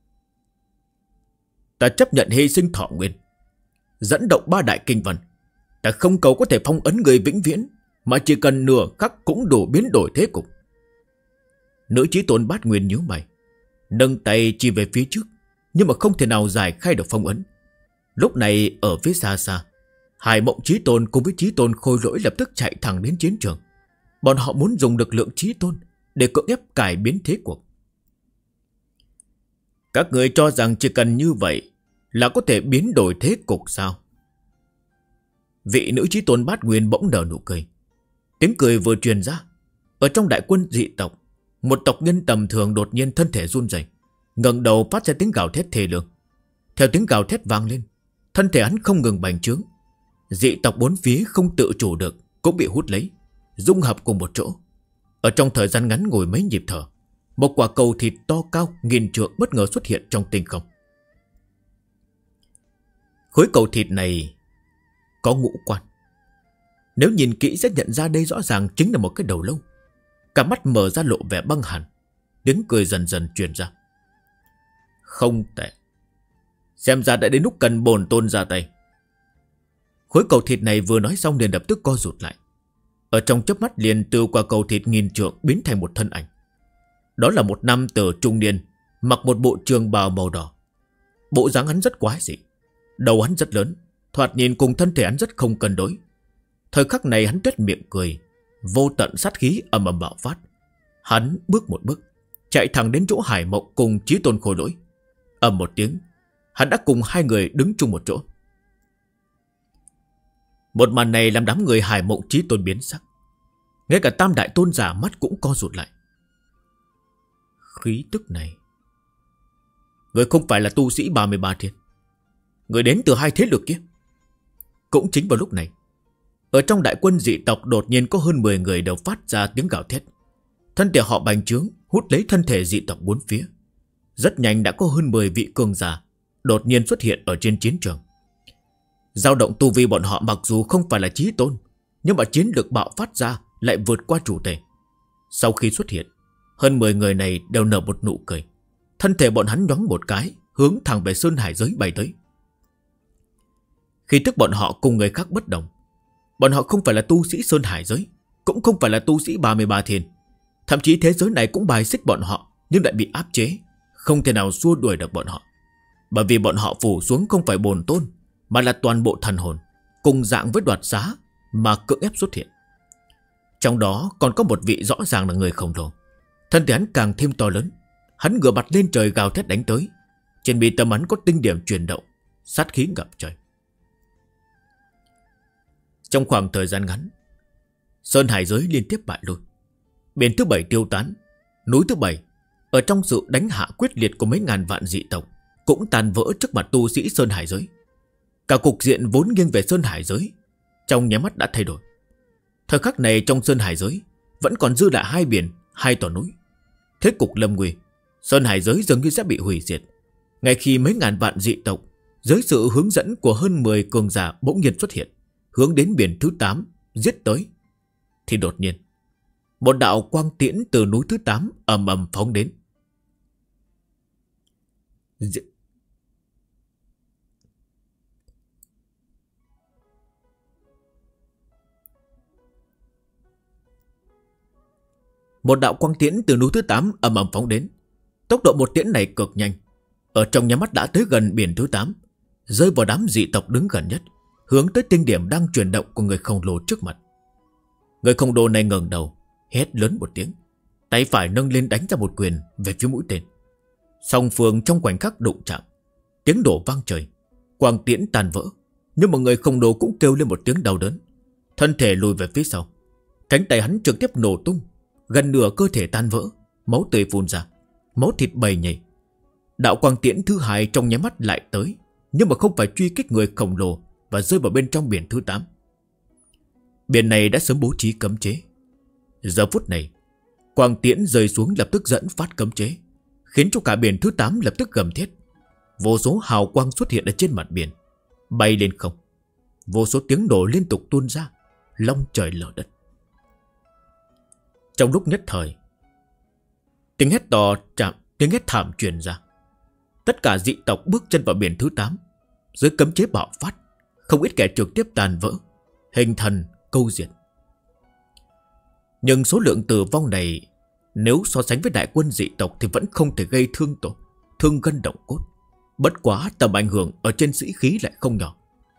Ta chấp nhận hy sinh thọ nguyên, dẫn động ba đại kinh văn. Ta không cầu có thể phong ấn người vĩnh viễn, mà chỉ cần nửa khắc cũng đủ biến đổi thế cục. Nữ chí tôn Bát Nguyên nhíu mày, nâng tay chỉ về phía trước, nhưng mà không thể nào giải khai được phong ấn. Lúc này ở phía xa xa, Hải Mộng Chí Tôn cùng với Chí Tôn Khôi Lỗi lập tức chạy thẳng đến chiến trường. Bọn họ muốn dùng lực lượng Chí Tôn để cưỡng ép cải biến thế cuộc. Các người cho rằng chỉ cần như vậy là có thể biến đổi thế cục sao? Vị nữ Chí Tôn Bát Nguyên bỗng nở nụ cười. Tiếng cười vừa truyền ra, ở trong đại quân dị tộc, một tộc nhân tầm thường đột nhiên thân thể run rẩy, ngẩng đầu phát ra tiếng gào thét thê lương. Theo tiếng gào thét vang lên, thân thể hắn không ngừng bành trướng. Dị tộc bốn phía không tự chủ được cũng bị hút lấy, dung hợp cùng một chỗ. Ở trong thời gian ngắn ngồi mấy nhịp thở, một quả cầu thịt to cao nghìn trượng bất ngờ xuất hiện trong tinh không. Khối cầu thịt này có ngũ quan. Nếu nhìn kỹ sẽ nhận ra đây rõ ràng chính là một cái đầu lâu. Cả mắt mở ra lộ vẻ băng hàn. Tiếng cười dần dần truyền ra. Không tệ. Xem ra đã đến lúc cần bổn tôn ra tay. Khối cầu thịt này vừa nói xong liền lập tức co rụt lại. Ở trong chớp mắt liền từ quả cầu thịt nghìn trượng biến thành một thân ảnh. Đó là một nam tử trung niên, mặc một bộ trường bào màu đỏ. Bộ dáng hắn rất quái dị, đầu hắn rất lớn, thoạt nhìn cùng thân thể hắn rất không cân đối. Thời khắc này hắn tuét miệng cười, vô tận sát khí ầm ầm bạo phát. Hắn bước một bước, chạy thẳng đến chỗ Hải Mộng cùng Chí Tôn Khôi Lỗi. Ầm một tiếng, hắn đã cùng hai người đứng chung một chỗ. Một màn này làm đám người Hải Mộng Chí Tôn biến sắc. Ngay cả Tam Đại Tôn giả mắt cũng co rụt lại. Khí tức này, người không phải là tu sĩ 33 thiên, người đến từ hai thế lực kia. Cũng chính vào lúc này, ở trong đại quân dị tộc đột nhiên có hơn 10 người đều phát ra tiếng gào thét. Thân thể họ bành trướng, hút lấy thân thể dị tộc bốn phía. Rất nhanh đã có hơn 10 vị cường giả đột nhiên xuất hiện ở trên chiến trường. Dao động tu vi bọn họ mặc dù không phải là chí tôn, nhưng mà chiến lược bạo phát ra lại vượt qua chủ thể. Sau khi xuất hiện, hơn 10 người này đều nở một nụ cười. Thân thể bọn hắn nhoáng một cái, hướng thẳng về Sơn Hải giới bay tới. Khi tức bọn họ cùng người khác bất đồng. Bọn họ không phải là tu sĩ Sơn Hải giới, cũng không phải là tu sĩ 33 thiên. Thậm chí thế giới này cũng bài xích bọn họ, nhưng lại bị áp chế, không thể nào xua đuổi được bọn họ. Bởi vì bọn họ phủ xuống không phải bổn tôn, mà là toàn bộ thần hồn, cùng dạng với đoạt giá mà cưỡng ép xuất hiện. Trong đó còn có một vị rõ ràng là người khổng lồ. Thân thể hắn càng thêm to lớn. Hắn ngửa mặt lên trời gào thét đánh tới. Trên mi tâm hắn có tinh điểm chuyển động, sát khí ngập trời. Trong khoảng thời gian ngắn, Sơn Hải giới liên tiếp bại lui. Biển thứ 7 tiêu tán. Núi thứ 7 ở trong sự đánh hạ quyết liệt của mấy ngàn vạn dị tộc cũng tàn vỡ trước mặt tu sĩ Sơn Hải giới. Cả cục diện vốn nghiêng về Sơn Hải giới trong nháy mắt đã thay đổi. Thời khắc này trong Sơn Hải giới vẫn còn dư lại hai biển, hai tòa núi. Thế cục lâm nguy, Sơn Hải giới dường như sẽ bị hủy diệt. Ngay khi mấy ngàn vạn dị tộc dưới sự hướng dẫn của hơn 10 cường giả bỗng nhiên xuất hiện, hướng đến biển thứ 8 giết tới, thì đột nhiên một đạo quang tiễn từ núi thứ 8 ầm ầm phóng đến. Một đạo quang tiễn từ núi thứ 8 ầm ầm phóng đến. Tốc độ một tiễn này cực nhanh, ở trong nháy mắt đã tới gần biển thứ 8, rơi vào đám dị tộc đứng gần nhất, hướng tới tinh điểm đang chuyển động của người khổng lồ trước mặt. Người khổng lồ này ngẩng đầu, hét lớn một tiếng, tay phải nâng lên đánh ra một quyền về phía mũi tên. Song phương trong khoảnh khắc đụng chạm, tiếng nổ vang trời, quang tiễn tan vỡ, nhưng mà người khổng lồ cũng kêu lên một tiếng đau đớn, thân thể lùi về phía sau. Cánh tay hắn trực tiếp nổ tung, gần nửa cơ thể tan vỡ, máu tươi phun ra, máu thịt bầy nhầy. Đạo quang tiễn thứ hai trong nháy mắt lại tới, nhưng mà không phải truy kích người khổng lồ và rơi vào bên trong biển thứ 8. Biển này đã sớm bố trí cấm chế. Giờ phút này, quang tiễn rơi xuống lập tức dẫn phát cấm chế, khiến cho cả biển thứ 8 lập tức gầm thét. Vô số hào quang xuất hiện ở trên mặt biển, bay lên không. Vô số tiếng nổ liên tục tuôn ra, long trời lở đất. Trong lúc nhất thời, tiếng hét thảm truyền ra. Tất cả dị tộc bước chân vào biển thứ 8. Dưới cấm chế bạo phát, không ít kẻ trực tiếp tàn vỡ, hình thần câu diệt. Nhưng số lượng tử vong này, nếu so sánh với đại quân dị tộc thì vẫn không thể gây thương gân động cốt. Bất quá tầm ảnh hưởng ở trên sĩ khí lại không nhỏ.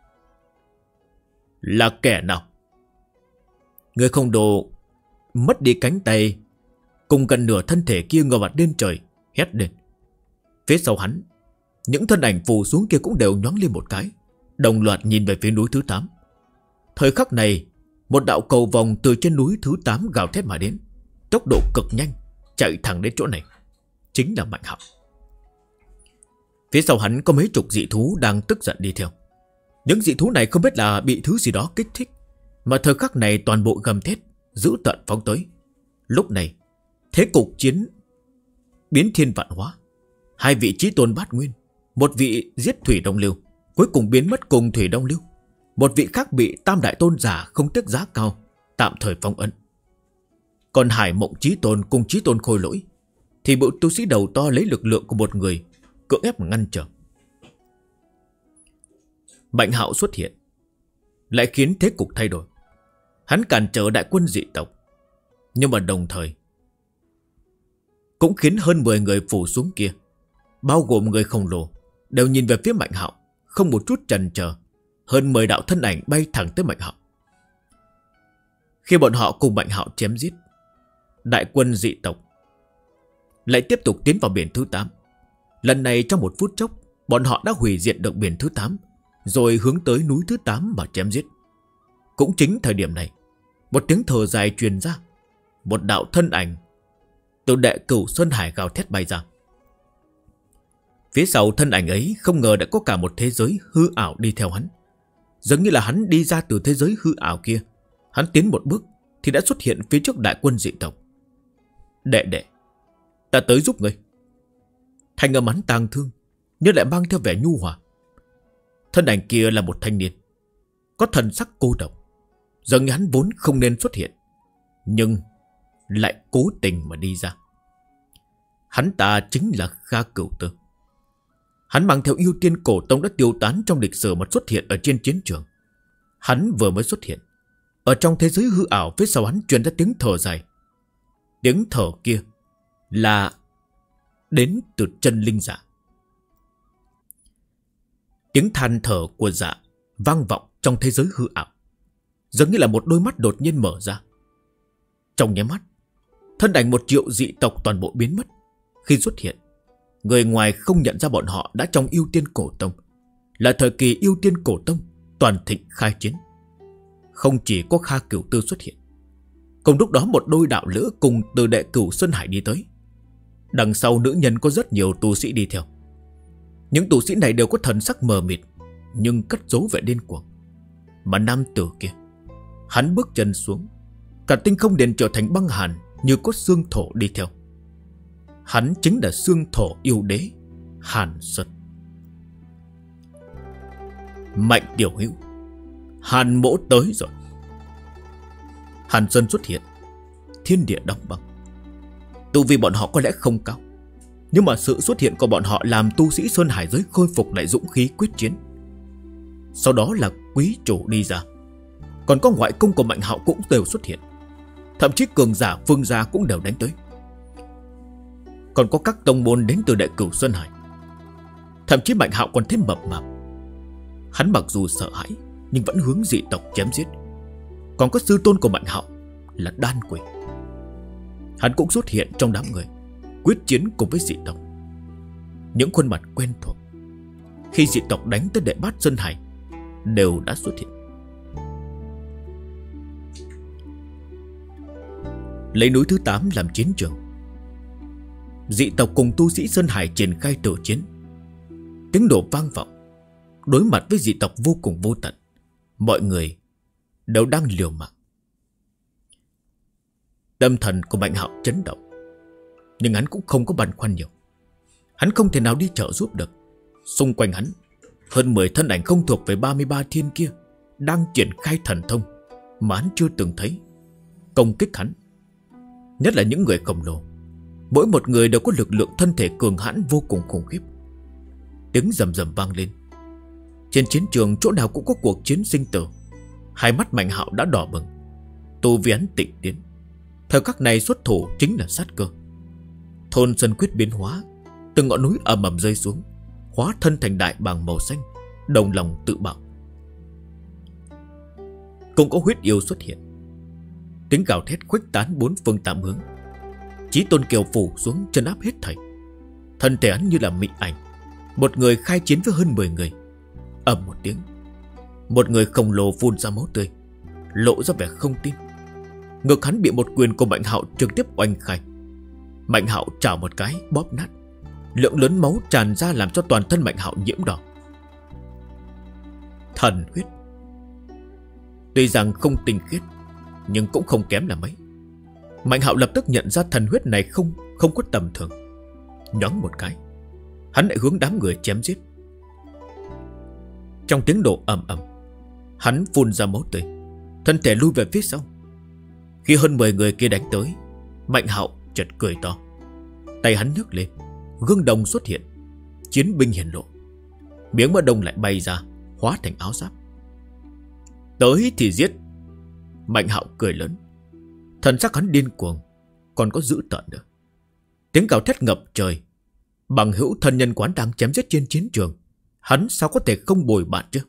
Là kẻ nào? Người khổng lồ mất đi cánh tay cùng gần nửa thân thể kia ngửa mặt lên trời, hét lên. Phía sau hắn, những thân ảnh phù xuống kia cũng đều nhoáng lên một cái, đồng loạt nhìn về phía núi thứ 8. Thời khắc này, một đạo cầu vòng từ trên núi thứ 8 gào thét mà đến, tốc độ cực nhanh, chạy thẳng đến chỗ này. Chính là Mạnh Hạo. Phía sau hắn có mấy chục dị thú đang tức giận đi theo. Những dị thú này không biết là bị thứ gì đó kích thích, mà thời khắc này toàn bộ gầm thét, dữ tợn phóng tới. Lúc này, thế cục chiến biến thiên vạn hóa. Hai vị chí tôn bát nguyên, một vị giết Thủy Đông Lưu, cuối cùng biến mất cùng Thủy Đông Lưu. Một vị khác bị Tam Đại Tôn giả không tiếc giá cao tạm thời phong ấn. Còn Hải Mộng Chí Tôn cùng Chí Tôn Khôi Lỗi thì bộ tu sĩ đầu to lấy lực lượng của một người cưỡng ép ngăn trở. Mạnh Hạo xuất hiện lại khiến thế cục thay đổi. Hắn cản trở đại quân dị tộc, nhưng mà đồng thời cũng khiến hơn 10 người phủ xuống kia, bao gồm người khổng lồ, đều nhìn về phía Mạnh Hạo, không một chút chần chờ. Hơn 10 đạo thân ảnh bay thẳng tới Mạnh Hạo. Khi bọn họ cùng Mạnh Hạo chém giết, đại quân dị tộc lại tiếp tục tiến vào biển thứ 8. Lần này trong một phút chốc, bọn họ đã hủy diệt được biển thứ 8, rồi hướng tới núi thứ 8 mà chém giết. Cũng chính thời điểm này, một tiếng thở dài truyền ra. Một đạo thân ảnh từ Đệ Cửu Sơn Hải gào thét bay ra. Phía sau thân ảnh ấy không ngờ đã có cả một thế giới hư ảo đi theo hắn. Giống như là hắn đi ra từ thế giới hư ảo kia. Hắn tiến một bước thì đã xuất hiện phía trước đại quân dị tộc. Đệ, ta tới giúp ngươi. Thanh âm hắn tang thương, nhưng lại mang theo vẻ nhu hòa. Thân ảnh kia là một thanh niên, có thần sắc cô độc, giống như hắn vốn không nên xuất hiện, nhưng lại cố tình mà đi ra. Hắn ta chính là Kha Cửu Tư. Hắn mang theo yêu tiên cổ tông đã tiêu tán trong lịch sử mà xuất hiện ở trên chiến trường. Hắn vừa mới xuất hiện, ở trong thế giới hư ảo phía sau hắn truyền ra tiếng thở dài. Tiếng thở kia là đến từ chân linh giả. Tiếng than thở của dạ vang vọng trong thế giới hư ảo, giống như là một đôi mắt đột nhiên mở ra. Trong nháy mắt, thân ảnh 1 triệu dị tộc toàn bộ biến mất. Khi xuất hiện, người ngoài không nhận ra bọn họ đã trong yêu tiên cổ tông, là thời kỳ yêu tiên cổ tông toàn thịnh khai chiến. Không chỉ có Kha Cửu Tư xuất hiện, cùng lúc đó một đôi đạo lữ cùng từ Đệ Cửu Sơn Hải đi tới. Đằng sau nữ nhân có rất nhiều tu sĩ đi theo. Những tu sĩ này đều có thần sắc mờ mịt, nhưng cất giấu vẻ điên cuồng. Mà nam tử kia, hắn bước chân xuống, cả tinh không liền trở thành băng hàn, như có xương thổ đi theo. Hắn chính là xương thổ yêu đế Hàn Sơn. Mạnh tiểu hữu, Hàn mỗ tới rồi. Hàn Sơn xuất hiện, thiên địa đóng băng. Tu vi bọn họ có lẽ không cao, nhưng mà sự xuất hiện của bọn họ làm tu sĩ Sơn Hải giới khôi phục lại dũng khí quyết chiến. Sau đó là quý chủ đi ra, còn có ngoại công của Mạnh Hạo cũng đều xuất hiện. Thậm chí cường giả Vương gia cũng đều đánh tới. Còn có các tông môn đến từ Đệ Cửu Sơn Hải. Thậm chí Mạnh Hạo còn thêm mập mạp. Hắn mặc dù sợ hãi, nhưng vẫn hướng dị tộc chém giết. Còn có sư tôn của Mạnh Hạo là Đan Quỷ. Hắn cũng xuất hiện trong đám người, quyết chiến cùng với dị tộc. Những khuôn mặt quen thuộc khi dị tộc đánh tới Đệ Bát Sơn Hải đều đã xuất hiện. Lấy núi thứ 8 làm chiến trường, dị tộc cùng tu sĩ Sơn Hải triển khai tử chiến. Tiếng nổ vang vọng, đối mặt với dị tộc vô cùng vô tận. Mọi người đều đang liều mạng. Tâm thần của Mạnh Hạo chấn động, nhưng hắn cũng không có băn khoăn nhiều. Hắn không thể nào đi trợ giúp được. Xung quanh hắn hơn 10 thân ảnh không thuộc về 33 thiên kia đang triển khai thần thông mà hắn chưa từng thấy, công kích hắn. Nhất là những người khổng lồ, mỗi một người đều có lực lượng thân thể cường hãn vô cùng khủng khiếp. Tiếng rầm rầm vang lên. Trên chiến trường chỗ nào cũng có cuộc chiến sinh tử. Hai mắt Mạnh Hạo đã đỏ bừng, tu vi hắn tịnh tiến. Thời khắc này xuất thủ chính là sát cơ. Thôn Sơn Quyết biến hóa, từng ngọn núi ầm ầm rơi xuống, hóa thân thành đại bàng màu xanh, đồng lòng tự bảo. Cũng có huyết yêu xuất hiện. Tiếng gào thét khuếch tán bốn phương tám hướng. Chí Tôn Kiều phủ xuống trấn áp hết thảy. Thân thể hắn như là mị ảnh, một người khai chiến với hơn 10 người. Ầm một tiếng, một người khổng lồ phun ra máu tươi, lộ ra vẻ không tin. Ngực hắn bị một quyền của Mạnh Hạo trực tiếp oanh khai. Mạnh Hạo chảo một cái bóp nát, lượng lớn máu tràn ra làm cho toàn thân Mạnh Hạo nhiễm đỏ. Thần huyết. Tuy rằng không tinh khiết, nhưng cũng không kém là mấy. Mạnh Hạo lập tức nhận ra thần huyết này không có tầm thường. Nhoáng một cái, hắn lại hướng đám người chém giết. Trong tiếng nổ ầm ầm, hắn phun ra máu tươi, thân thể lui về phía sau. Khi hơn 10 người kia đánh tới, Mạnh Hạo chợt cười to. Tay hắn nhấc lên, gương đồng xuất hiện, chiến binh hiển lộ. Miếng mỡ đông lại bay ra, hóa thành áo giáp. Tới thì giết. Mạnh Hạo cười lớn, thần sắc hắn điên cuồng, còn có dữ tợn nữa. Tiếng gào thét ngập trời. Bằng hữu thân nhân quán đang chém giết trên chiến trường, hắn sao có thể không bồi bạn chứ?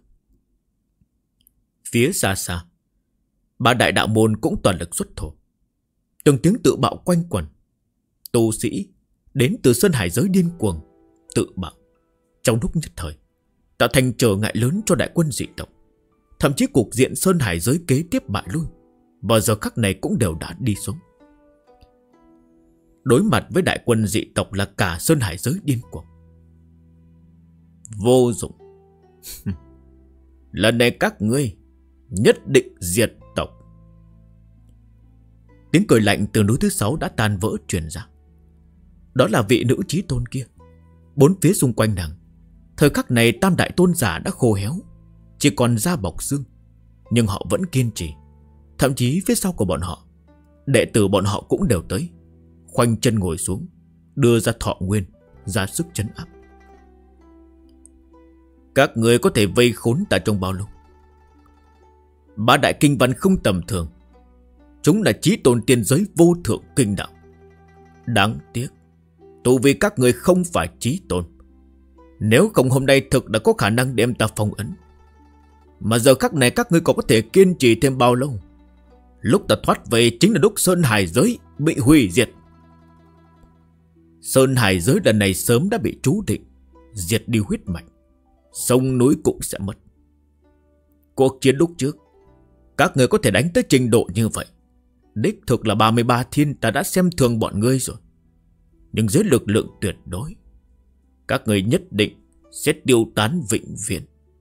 Phía xa xa, ba đại đạo môn cũng toàn lực xuất thủ. Từng tiếng tự bạo quanh quẩn. Tu sĩ đến từ Sơn Hải giới điên cuồng tự bạo, trong lúc nhất thời tạo thành trở ngại lớn cho đại quân dị tộc. Thậm chí cục diện Sơn Hải giới kế tiếp bại lui vào giờ khắc này cũng đều đã đi xuống. Đối mặt với đại quân dị tộc là cả Sơn Hải giới điên cuồng. Vô dụng. Lần này các ngươi nhất định diệt tộc. Tiếng cười lạnh từ núi thứ 6 đã tan vỡ truyền ra. Đó là vị nữ chí tôn kia. Bốn phía xung quanh nàng, thời khắc này tam đại tôn giả đã khô héo, chỉ còn da bọc xương. Nhưng họ vẫn kiên trì. Thậm chí phía sau của bọn họ, đệ tử bọn họ cũng đều tới, khoanh chân ngồi xuống, đưa ra thọ nguyên, ra sức trấn áp. Các người có thể vây khốn ta trong bao lâu? Ba đại kinh văn không tầm thường. Chúng là chí tôn tiên giới vô thượng kinh đạo. Đáng tiếc, tu vi các người không phải chí tôn. Nếu không hôm nay thực đã có khả năng đem ta phong ấn. Mà giờ khắc này các ngươi còn có thể kiên trì thêm bao lâu? Lúc ta thoát về chính là lúc Sơn Hải giới bị hủy diệt. Sơn Hải giới lần này sớm đã bị chú định diệt đi huyết mạch, sông núi cũng sẽ mất. Cuộc chiến lúc trước, các người có thể đánh tới trình độ như vậy, đích thực là 33 thiên ta đã xem thường bọn ngươi rồi. Nhưng dưới lực lượng tuyệt đối, các người nhất định sẽ tiêu tán vĩnh viễn.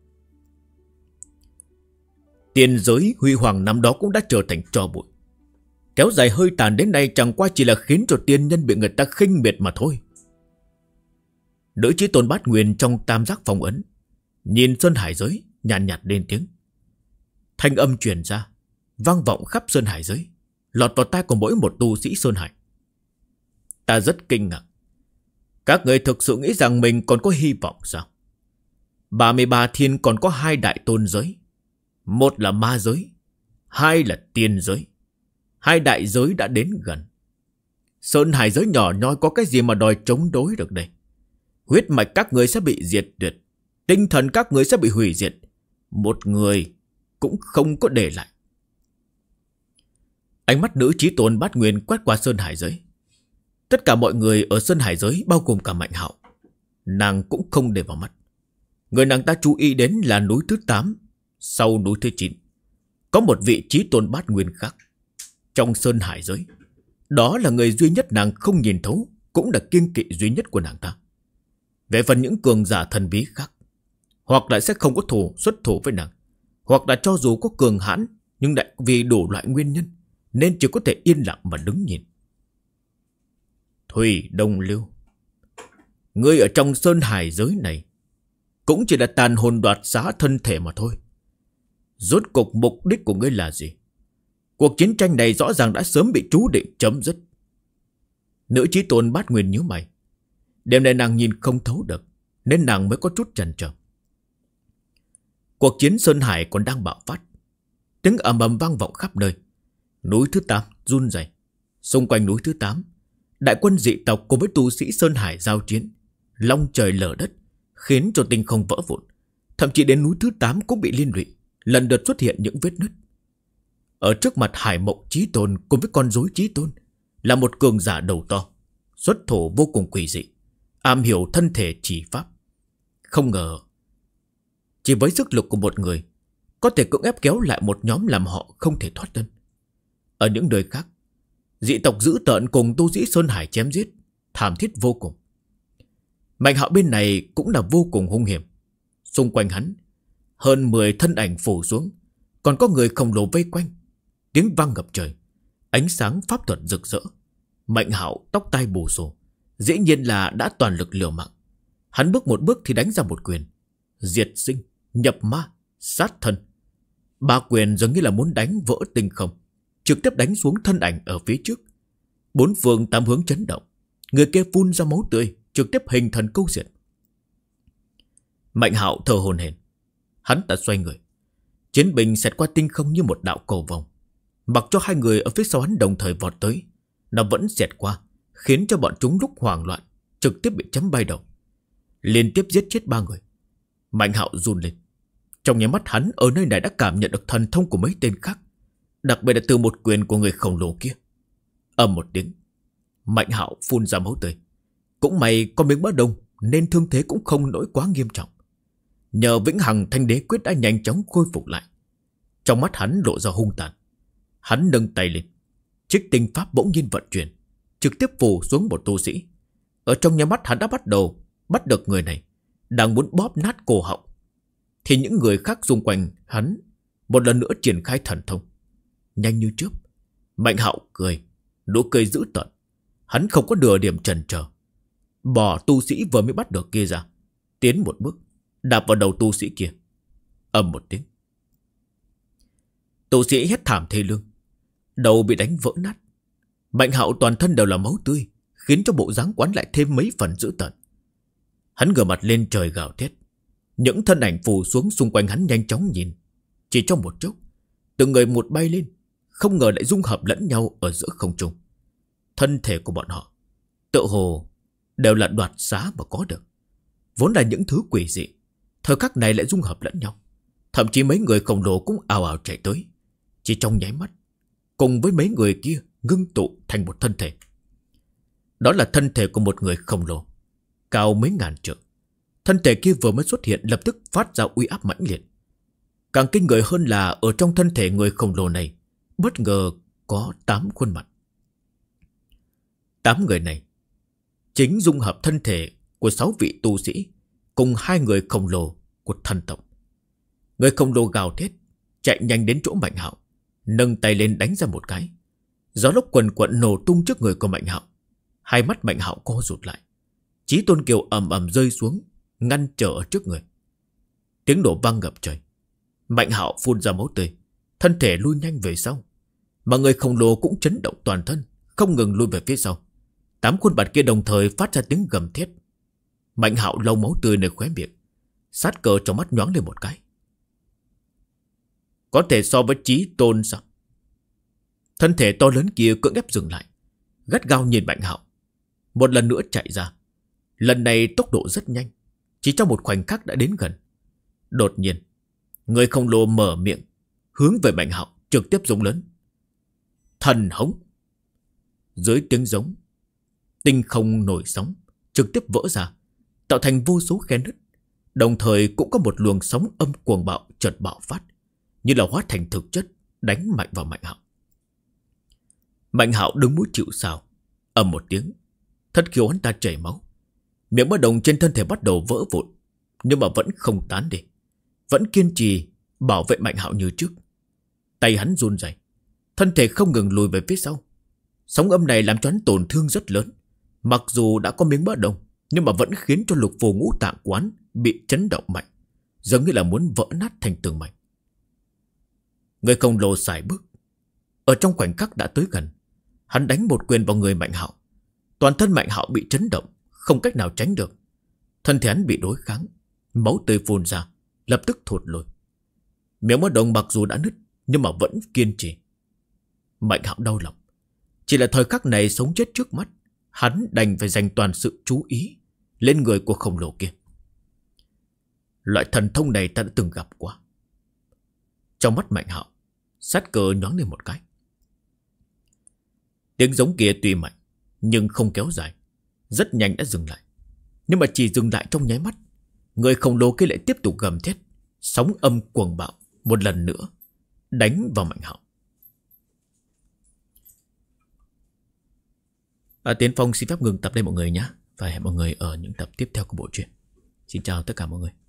Tiên giới huy hoàng năm đó cũng đã trở thành tro bụi. Kéo dài hơi tàn đến nay chẳng qua chỉ là khiến cho tiên nhân bị người ta khinh miệt mà thôi. Nữ chí tôn Bát Nguyên trong tam giác phong ấn, nhìn Sơn Hải giới, nhàn nhạt lên tiếng. Thanh âm truyền ra, vang vọng khắp Sơn Hải giới, lọt vào tai của mỗi một tu sĩ Sơn Hải. Ta rất kinh ngạc. Các người thực sự nghĩ rằng mình còn có hy vọng sao? 33 thiên còn có 2 đại tôn giới. Một là ma giới, 2 là tiên giới. 2 đại giới đã đến gần. Sơn Hải giới nhỏ nhoi có cái gì mà đòi chống đối được đây? Huyết mạch các người sẽ bị diệt tuyệt, tinh thần các người sẽ bị hủy diệt, một người cũng không có để lại. Ánh mắt nữ chí tôn Bát Nguyên quét qua Sơn Hải giới. Tất cả mọi người ở Sơn Hải giới, bao gồm cả Mạnh Hạo, nàng cũng không để vào mắt. Người nàng ta chú ý đến là núi thứ 8, sau núi thứ 9. Có một vị chí tôn Bát Nguyên khác trong Sơn Hải giới. Đó là người duy nhất nàng không nhìn thấu, cũng là kiêng kỵ duy nhất của nàng ta. Về phần những cường giả thần bí khác, hoặc là sẽ không có xuất thủ với nàng, hoặc là cho dù có cường hãn nhưng lại vì đủ loại nguyên nhân nên chỉ có thể yên lặng mà đứng nhìn. Thủy Đông Lưu, ngươi ở trong sơn hải giới này cũng chỉ là tàn hồn đoạt xá thân thể mà thôi. Rốt cuộc mục đích của ngươi là gì? Cuộc chiến tranh này rõ ràng đã sớm bị chú định chấm dứt. Nữ chí tôn Bát Nguyên nhíu mày. Đêm nay nàng nhìn không thấu được nên nàng mới có chút chần chờ. Cuộc chiến Sơn Hải còn đang bạo phát. Tiếng ầm ầm vang vọng khắp nơi. Núi thứ 8 run rẩy. Xung quanh núi thứ 8, đại quân dị tộc cùng với tu sĩ Sơn Hải giao chiến, long trời lở đất, khiến cho tinh không vỡ vụn. Thậm chí đến núi thứ 8 cũng bị liên lụy, lần lượt xuất hiện những vết nứt. Ở trước mặt Hải Mộng Chí Tôn cùng với con rối Chí Tôn là một cường giả đầu to, xuất thủ vô cùng quỷ dị, am hiểu thân thể chỉ pháp. Không ngờ chỉ với sức lực của một người có thể cưỡng ép kéo lại một nhóm làm họ không thể thoát thân. Ở những nơi khác, dị tộc dữ tợn cùng tu sĩ Sơn Hải chém giết, thảm thiết vô cùng. Mạnh Hạo bên này cũng là vô cùng hung hiểm. Xung quanh hắn hơn 10 thân ảnh phủ xuống, còn có người khổng lồ vây quanh. Tiếng vang ngập trời, ánh sáng pháp thuật rực rỡ. Mạnh Hạo tóc tai bù xù, dĩ nhiên là đã toàn lực liều mạng. Hắn bước một bước thì đánh ra một quyền: diệt sinh, nhập ma, sát thân. 3 quyền giống như là muốn đánh vỡ tinh không, trực tiếp đánh xuống thân ảnh ở phía trước. 4 phương 8 hướng chấn động. Người kia phun ra máu tươi, trực tiếp hình thần câu diệt. Mạnh Hạo thở hổn hển. Hắn đã xoay người, chiến binh xẹt qua tinh không như một đạo cầu vòng. Mặc cho hai người ở phía sau hắn đồng thời vọt tới, nó vẫn xẹt qua, khiến cho bọn chúng lúc hoảng loạn trực tiếp bị chấm bay đầu. Liên tiếp giết chết 3 người. Mạnh Hạo run lên. Trong nháy mắt hắn ở nơi này đã cảm nhận được thần thông của mấy tên khác, đặc biệt là từ một quyền của người khổng lồ kia. Ầm một tiếng, Mạnh Hạo phun ra máu tươi. Cũng may có miếng bá đông nên thương thế cũng không nỗi quá nghiêm trọng. Nhờ vĩnh hằng thanh đế quyết đã nhanh chóng khôi phục lại. Trong mắt hắn lộ ra hung tàn. Hắn nâng tay lên, trích tinh pháp bỗng nhiên vận chuyển, trực tiếp phủ xuống một tu sĩ. Ở trong nhà mắt hắn đã bắt được người này, đang muốn bóp nát cổ họng, thì những người khác xung quanh hắn một lần nữa triển khai thần thông. Nhanh như chớp, Mạnh Hạo cười, nụ cười dữ tợn. Hắn không có nửa điểm chần chờ, bỏ tu sĩ vừa mới bắt được kia ra, tiến một bước, đạp vào đầu tu sĩ kia. Ầm một tiếng, tu sĩ hét thảm thê lương, đầu bị đánh vỡ nát. Mạnh Hạo toàn thân đều là máu tươi, khiến cho bộ dáng quán lại thêm mấy phần dữ tợn. Hắn ngửa mặt lên trời gào thét. Những thân ảnh phù xuống xung quanh hắn nhanh chóng nhìn. Chỉ trong một chốc, từng người một bay lên, không ngờ lại dung hợp lẫn nhau ở giữa không trung. Thân thể của bọn họ tựa hồ đều là đoạt xá mà có được, vốn là những thứ quỷ dị, thời khắc này lại dung hợp lẫn nhau. Thậm chí mấy người khổng lồ cũng ào ào chạy tới, chỉ trong nháy mắt cùng với mấy người kia ngưng tụ thành một thân thể. Đó là thân thể của một người khổng lồ, cao mấy ngàn trượng. Thân thể kia vừa mới xuất hiện lập tức phát ra uy áp mãnh liệt. Càng kinh người hơn là ở trong thân thể người khổng lồ này bất ngờ có 8 khuôn mặt. 8 người này chính dung hợp thân thể của 6 vị tu sĩ cùng 2 người khổng lồ của thần tộc. Người khổng lồ gào thét, chạy nhanh đến chỗ Mạnh Hạo, nâng tay lên đánh ra một cái. Gió lốc quần quận nổ tung trước người của Mạnh Hạo. Hai mắt Mạnh Hạo co rụt lại. Chí Tôn Kiều ầm ầm rơi xuống, ngăn trở ở trước người. Tiếng nổ vang ngập trời. Mạnh Hạo phun ra máu tươi, thân thể lui nhanh về sau, mà người khổng lồ cũng chấn động toàn thân, không ngừng lui về phía sau. 8 khuôn mặt kia đồng thời phát ra tiếng gầm thét. Mạnh Hạo lau máu tươi nơi khóe miệng, sát cờ trong mắt nhoáng lên một cái. Có thể so với Chí Tôn sao? Thân thể to lớn kia cưỡng ép dừng lại, gắt gao nhìn Mạnh Hạo. Một lần nữa chạy ra. Lần này tốc độ rất nhanh, chỉ trong một khoảnh khắc đã đến gần. Đột nhiên, người khổng lồ mở miệng, hướng về Mạnh Hạo trực tiếp giống lớn. Thần hống. Dưới tiếng giống, tinh không nổi sóng trực tiếp vỡ ra, tạo thành vô số khe nứt. Đồng thời cũng có một luồng sóng âm cuồng bạo chợt bạo phát, như là hóa thành thực chất, đánh mạnh vào Mạnh Hạo. Mạnh Hạo đứng mũi chịu sào. Ầm một tiếng, thất khiếu hắn ta chảy máu. Miệng bất đồng trên thân thể bắt đầu vỡ vụn, nhưng mà vẫn không tán đi, vẫn kiên trì bảo vệ Mạnh Hạo như trước. Tay hắn run rẩy, thân thể không ngừng lùi về phía sau. Sóng âm này làm cho hắn tổn thương rất lớn. Mặc dù đã có miếng bỡ đồng, nhưng mà vẫn khiến cho lục phủ ngũ tạng quán bị chấn động mạnh, giống như là muốn vỡ nát thành từng mảnh. Người khổng lồ sải bước, ở trong khoảnh khắc đã tới gần. Hắn đánh một quyền vào người Mạnh Hạo. Toàn thân Mạnh Hạo bị chấn động, không cách nào tránh được. Thân thể hắn bị đối kháng, máu tươi phun ra, lập tức thụt lùi. Miếng bỡ đồng mặc dù đã nứt, nhưng mà vẫn kiên trì. Mạnh Hạo đau lòng. Chỉ là thời khắc này sống chết trước mắt, hắn đành phải dành toàn sự chú ý lên người của khổng lồ kia. Loại thần thông này ta đã từng gặp qua. Trong mắt Mạnh Hạo, sát cơ nhoáng lên một cái. Tiếng giống kia tuy mạnh, nhưng không kéo dài, rất nhanh đã dừng lại. Nhưng mà chỉ dừng lại trong nháy mắt, người khổng lồ kia lại tiếp tục gầm thét, sóng âm cuồng bạo một lần nữa đánh vào Mạnh Hạo. Tiến Phong xin phép ngừng tập đây mọi người nhé, và hẹn mọi người ở những tập tiếp theo của bộ truyện. Xin chào tất cả mọi người.